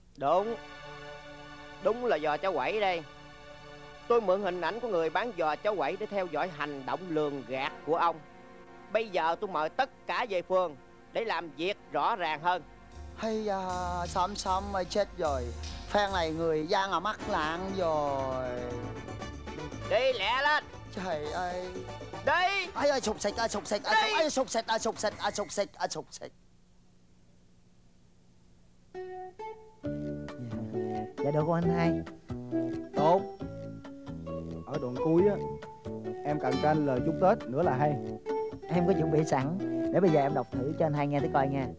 Speaker 7: Đúng là giò cháu quẩy đây. Tôi mượn hình ảnh của người bán giò cháu quẩy để theo dõi hành động lường gạt của ông. Bây giờ tôi mời tất cả về phường để làm việc rõ ràng hơn.
Speaker 3: Hay da, xóm mà chết rồi. Phen này người da ngà mắt lạng rồi.
Speaker 7: Đi lẹ lên.
Speaker 3: Trời ơi.
Speaker 7: Đi.
Speaker 3: Ây ơi, sụt xịt.
Speaker 1: Dạ được không anh hai?
Speaker 11: Tốt. Ở đoạn cuối á, em cần cho anh lời chúc Tết nữa là hay.
Speaker 1: Em có chuẩn bị sẵn. Để bây giờ em đọc thử cho anh hai nghe tới coi nha.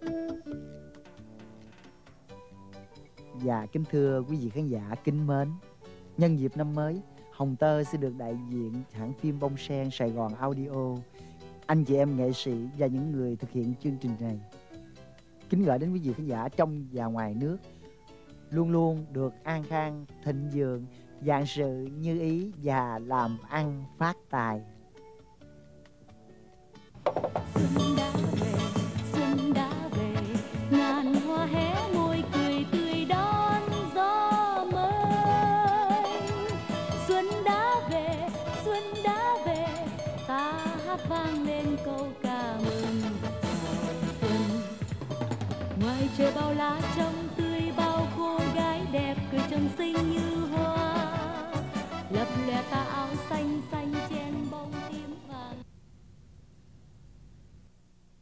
Speaker 1: Và kính thưa quý vị khán giả kính mến, nhân dịp năm mới, Hồng Tơ sẽ được đại diện hãng phim Bông Sen Sài Gòn Audio, anh chị em nghệ sĩ và những người thực hiện chương trình này kính gửi đến quý vị khán giả trong và ngoài nước luôn luôn được an khang, thịnh vượng, vạn sự như ý và làm ăn phát tài.
Speaker 8: Xuân đã về, ngàn hoa hé môi cười tươi đón gió mới. Xuân đã về, ta hát vang lên câu ca mừng chào xuân. Ngoài trời bao lá